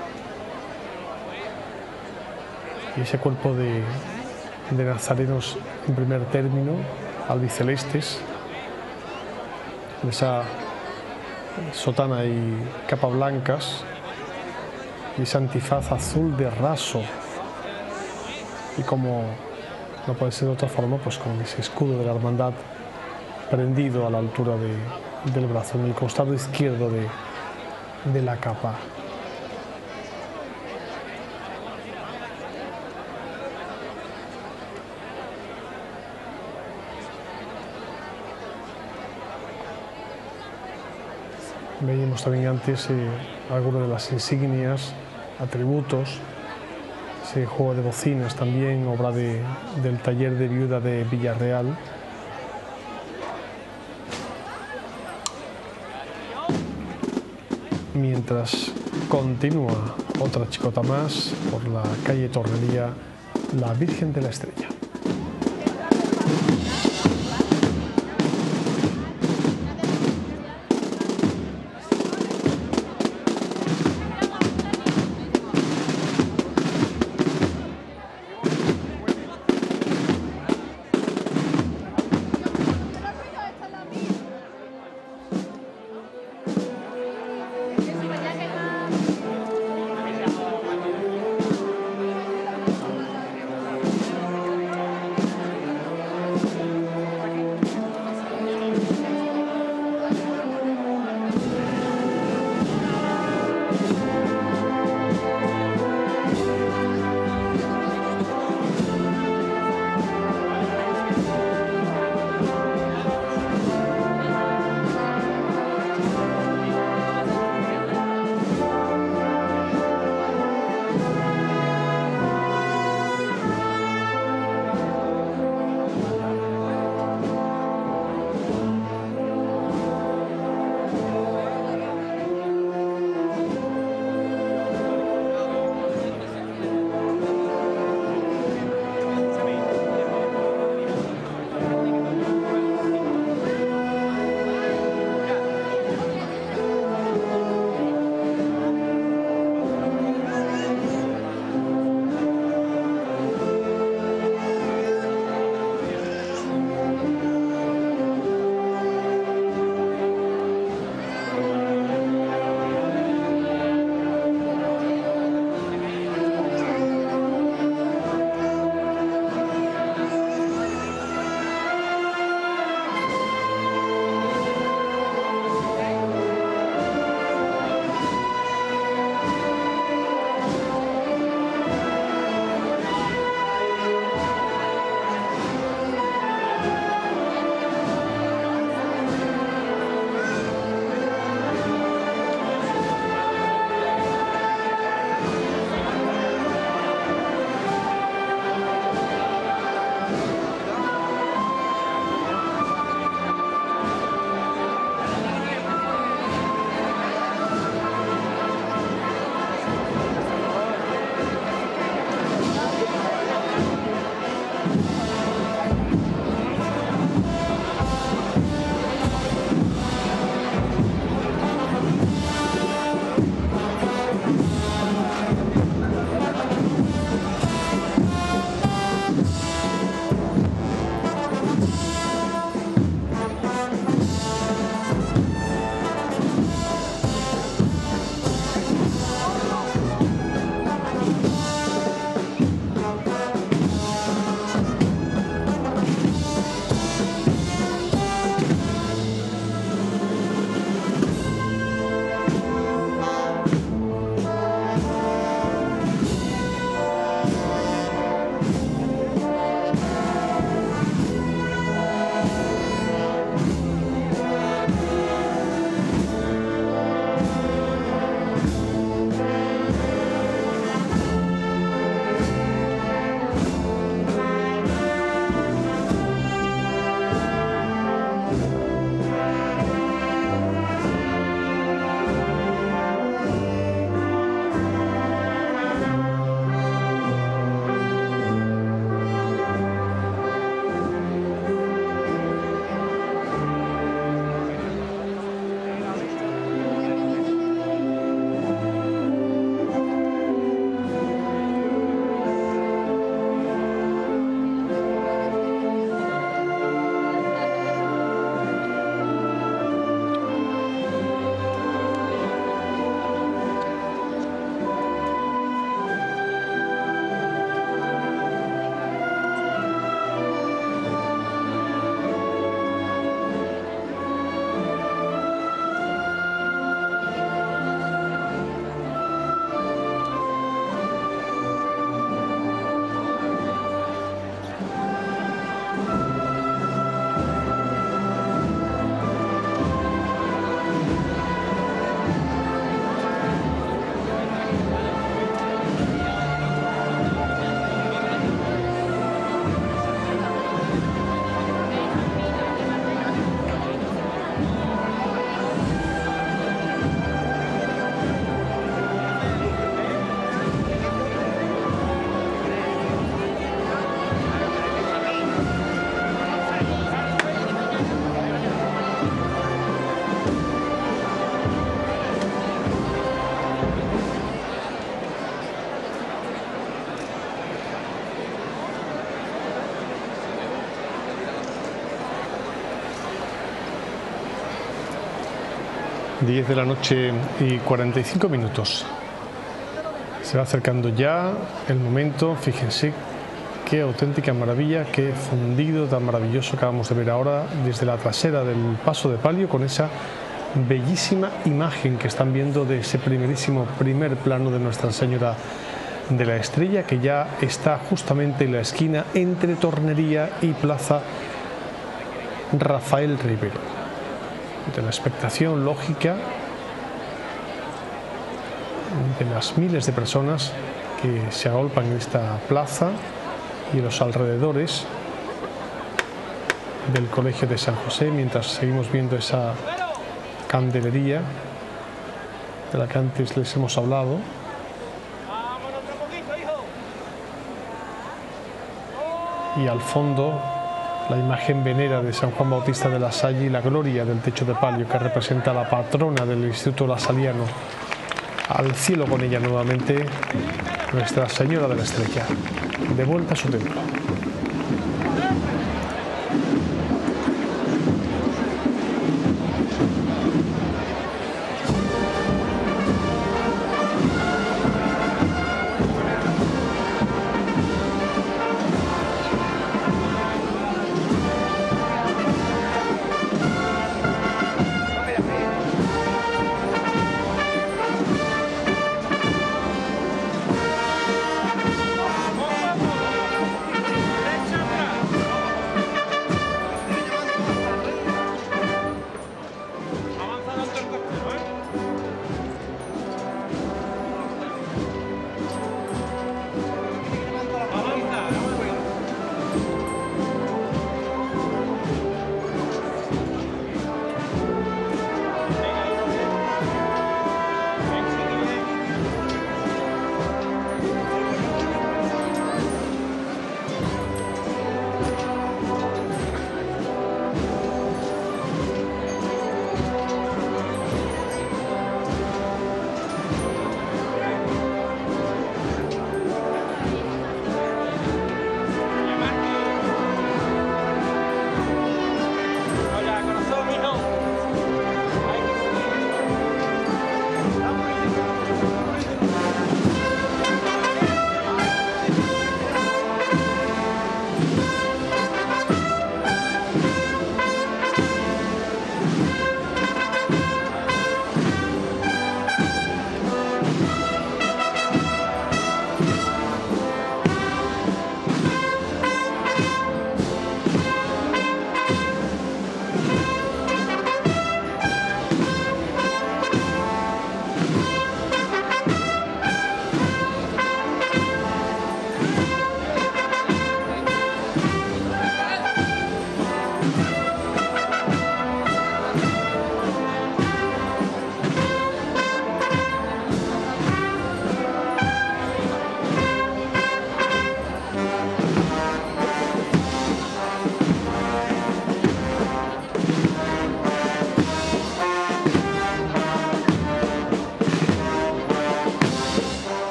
y ese cuerpo de, de nazarenos en primer término, albicelestes, esa sotana y capa blancas y ese antifaz azul de raso, y como no puede ser de otra forma, pues con ese escudo de la hermandad prendido a la altura de, del brazo, en el costado izquierdo de, de la capa. Veíamos también antes eh, algunas de las insignias, atributos, ese juego de bocinas también, obra de, del taller de viuda de Villarreal. Mientras continúa otra chicota más por la calle Torrería, la Virgen de la Estrella. diez de la noche y cuarenta y cinco minutos. Se va acercando ya el momento. Fíjense qué auténtica maravilla, qué fundido tan maravilloso acabamos de ver ahora desde la trasera del paso de palio, con esa bellísima imagen que están viendo de ese primerísimo primer plano de Nuestra Señora de la Estrella, que ya está justamente en la esquina entre Tornería y Plaza Rafael Rivero. De la expectación lógica de las miles de personas que se agolpan en esta plaza y en los alrededores del Colegio de San José, mientras seguimos viendo esa candelería de la que antes les hemos hablado. Y al fondo la imagen venera de San Juan Bautista de la Salle y la gloria del techo de palio, que representa a la patrona del Instituto Lasaliano. Al cielo con ella nuevamente Nuestra Señora de la Estrella, de vuelta a su templo.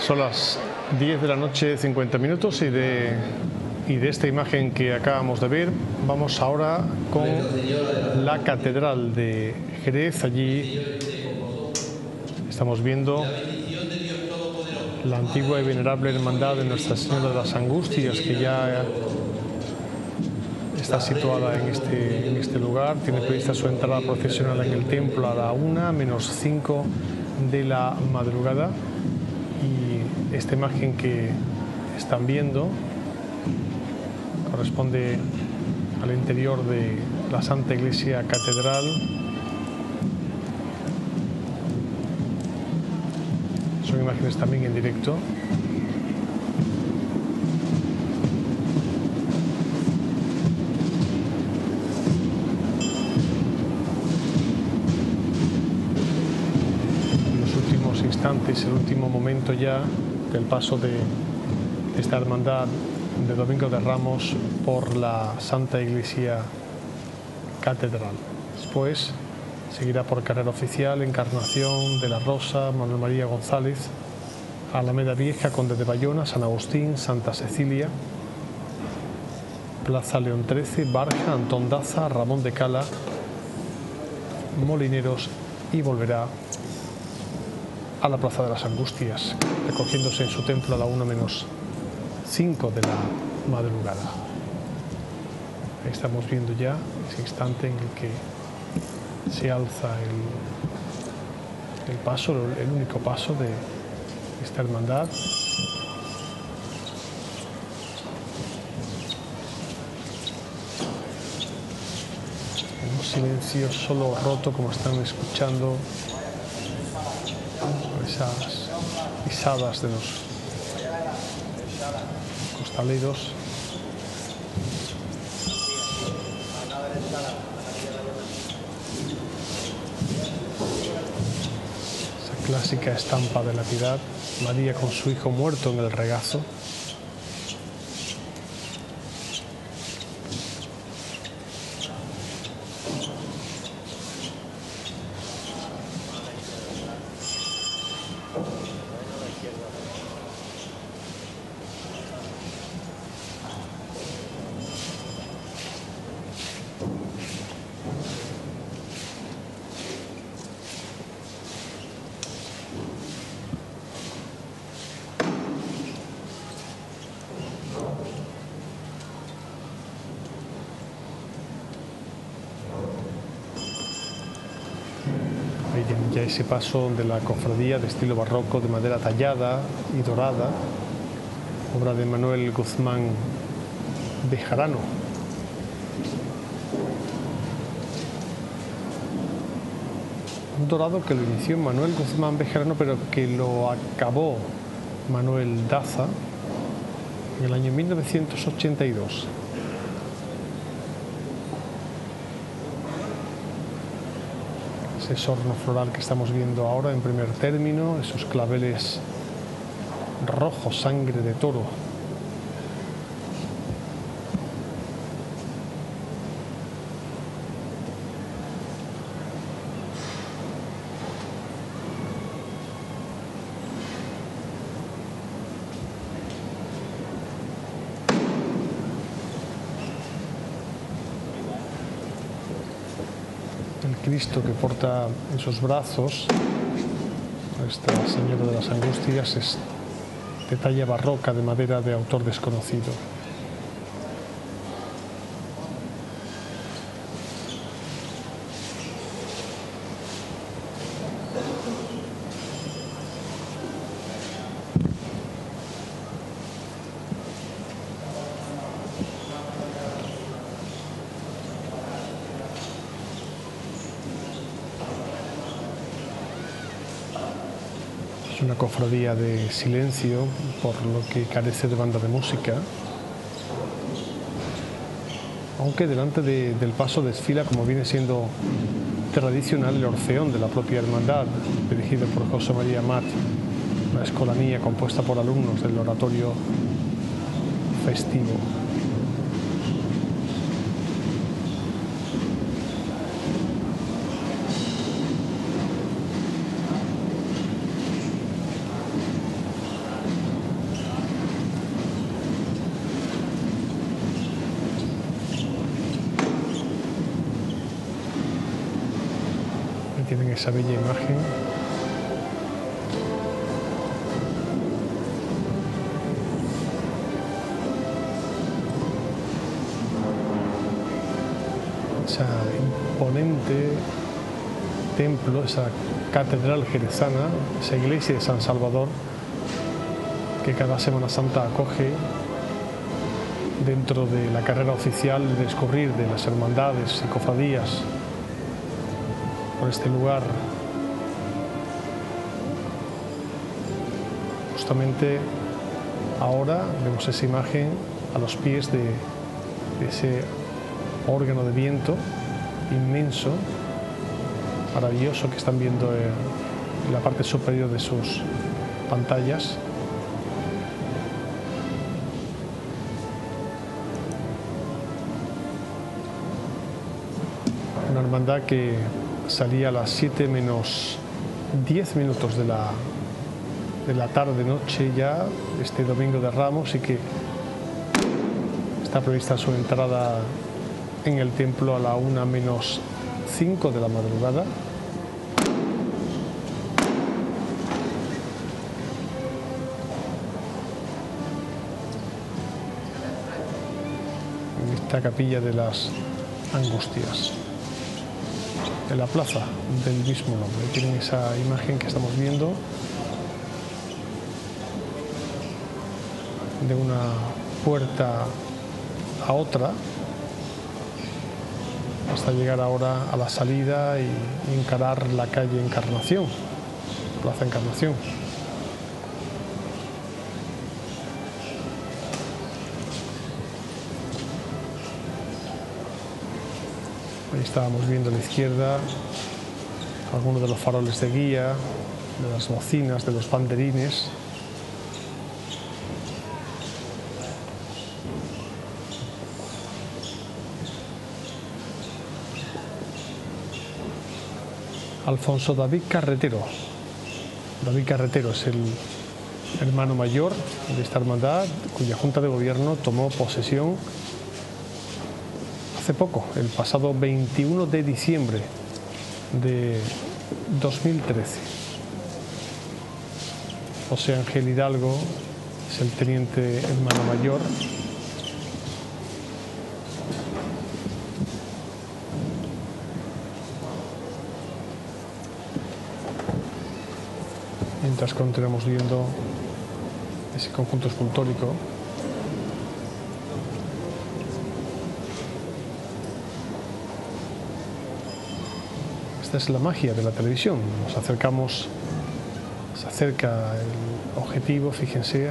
Son las diez de la noche, cincuenta minutos, y de, y de esta imagen que acabamos de ver vamos ahora con la Catedral de Jerez. Allí estamos viendo la antigua y venerable Hermandad de Nuestra Señora de las Angustias, que ya está situada en este, en este lugar. Tiene prevista su entrada procesional en el templo a la una menos cinco de la madrugada. Y esta imagen que están viendo corresponde al interior de la Santa Iglesia Catedral. Son imágenes también en directo. Instantes, el último momento ya del paso de esta hermandad de Domingo de Ramos por la Santa Iglesia Catedral. Después seguirá por carrera oficial Encarnación, de la Rosa, Manuel María González, Alameda Vieja, Conde de Bayona, San Agustín, Santa Cecilia, Plaza León trece, Barja, Antón Daza, Ramón de Cala, Molineros, y volverá a la Plaza de las Angustias, recogiéndose en su templo a la una menos cinco de la madrugada. Ahí estamos viendo ya ese instante en el que se alza el, el paso, el único paso de esta hermandad. En un silencio solo roto, como están escuchando, esas pisadas de los costaleros. Esa clásica estampa de la Piedad, María con su hijo muerto en el regazo. Ya ese paso de la cofradía de estilo barroco, de madera tallada y dorada, obra de Manuel Guzmán Bejarano. Un dorado que lo inició Manuel Guzmán Bejarano, pero que lo acabó Manuel Daza en el año mil novecientos ochenta y dos. Ese sorno floral que estamos viendo ahora en primer término, esos claveles rojos, sangre de toro. Cristo que porta en sus brazos Nuestra Señora de las Angustias es de talla barroca, de madera de autor desconocido. Una cofradía de silencio, por lo que carece de banda de música, aunque delante de, del paso desfila, como viene siendo tradicional, el orfeón de la propia hermandad, dirigido por José María Amat, una escolanía compuesta por alumnos del oratorio festivo. tienen esa bella imagen. Esa imponente templo, esa catedral jerezana, esa iglesia de San Salvador que cada Semana Santa acoge dentro de la carrera oficial de descubrir de las hermandades y cofradías por este lugar. Justamente ahora vemos esa imagen a los pies de, de ese órgano de viento inmenso, maravilloso, que están viendo en la parte superior de sus pantallas. Una hermandad que salía a las siete menos diez minutos de la, de la tarde-noche ya, este Domingo de Ramos, y que está prevista su entrada en el templo a la una menos cinco de la madrugada. En esta capilla de las Angustias, en la plaza del mismo nombre. Tienen esa imagen que estamos viendo de una puerta a otra, hasta llegar ahora a la salida y encarar la calle Encarnación, Plaza Encarnación. Ahí estábamos viendo a la izquierda algunos de los faroles de guía, de las bocinas, de los banderines. Alfonso David Carretero. David Carretero es el hermano mayor de esta hermandad, cuya Junta de Gobierno tomó posesión hace poco, el pasado veintiuno de diciembre de dos mil trece. José Ángel Hidalgo es el teniente hermano mayor. Mientras continuamos viendo ese conjunto escultórico, esta es la magia de la televisión. Nos acercamos, se acerca el objetivo, fíjense,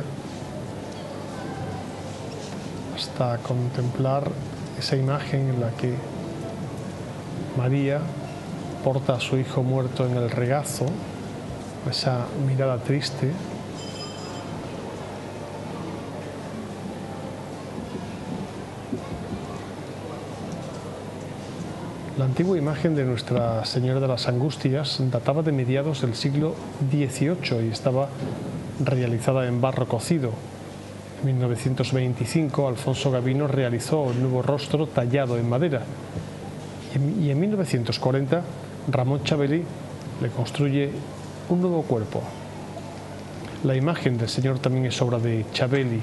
hasta contemplar esa imagen en la que María porta a su hijo muerto en el regazo, esa mirada triste. La antigua imagen de Nuestra Señora de las Angustias databa de mediados del siglo dieciocho y estaba realizada en barro cocido. En mil novecientos veinticinco, Alfonso Gavino realizó el nuevo rostro tallado en madera. Y en mil novecientos cuarenta, Ramón Chabeli le construye un nuevo cuerpo. La imagen del Señor también es obra de Chabeli.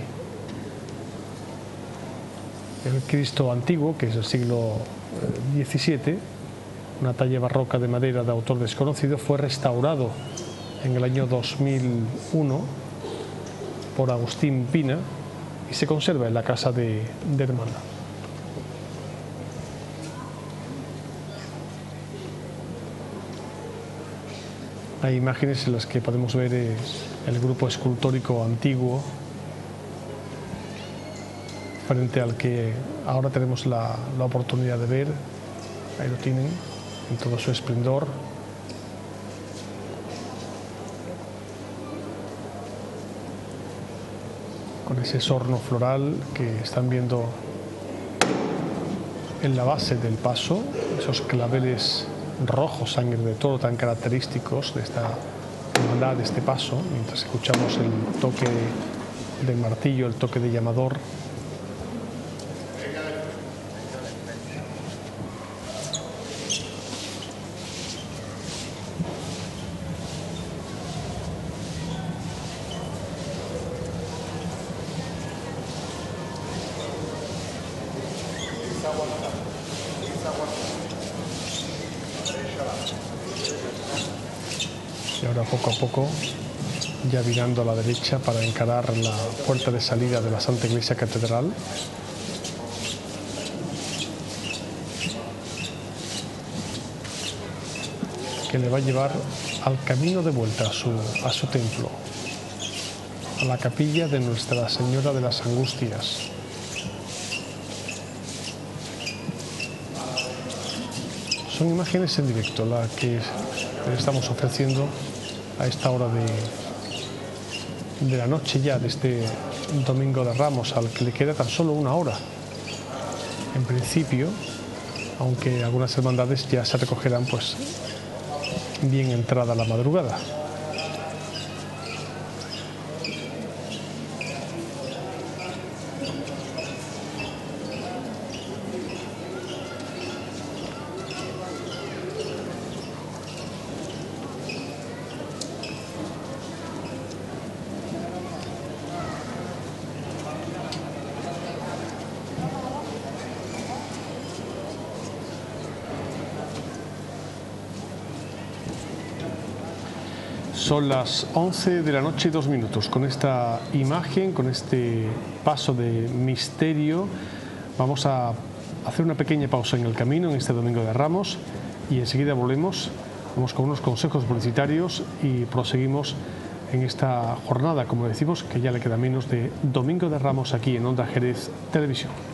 El Cristo antiguo, que es del siglo diecisiete, una talla barroca de madera de autor desconocido, fue restaurado en el año dos mil uno por Agustín Pina y se conserva en la casa de, de Hermandad. Hay imágenes en las que podemos ver el grupo escultórico antiguo frente al que ahora tenemos la, la oportunidad de ver. Ahí lo tienen en todo su esplendor. Con ese sorno floral que están viendo en la base del paso, esos claveles rojos, sangre de toro, tan característicos de esta hermandad, de este paso, mientras escuchamos el toque del martillo, el toque de llamador. Y ahora poco a poco, ya virando a la derecha para encarar la puerta de salida de la Santa Iglesia Catedral. Que le va a llevar al camino de vuelta a su, a su templo, a la capilla de Nuestra Señora de las Angustias. Son imágenes en directo las que le estamos ofreciendo a esta hora de, de la noche ya, de este Domingo de Ramos, al que le queda tan solo una hora. En principio, aunque algunas hermandades ya se recogerán pues bien entrada la madrugada. Son las once de la noche y dos minutos. Con esta imagen, con este paso de misterio, vamos a hacer una pequeña pausa en el camino en este Domingo de Ramos y enseguida volvemos. Vamos con unos consejos publicitarios y proseguimos en esta jornada, como decimos, que ya le queda menos de Domingo de Ramos aquí en Onda Jerez Televisión.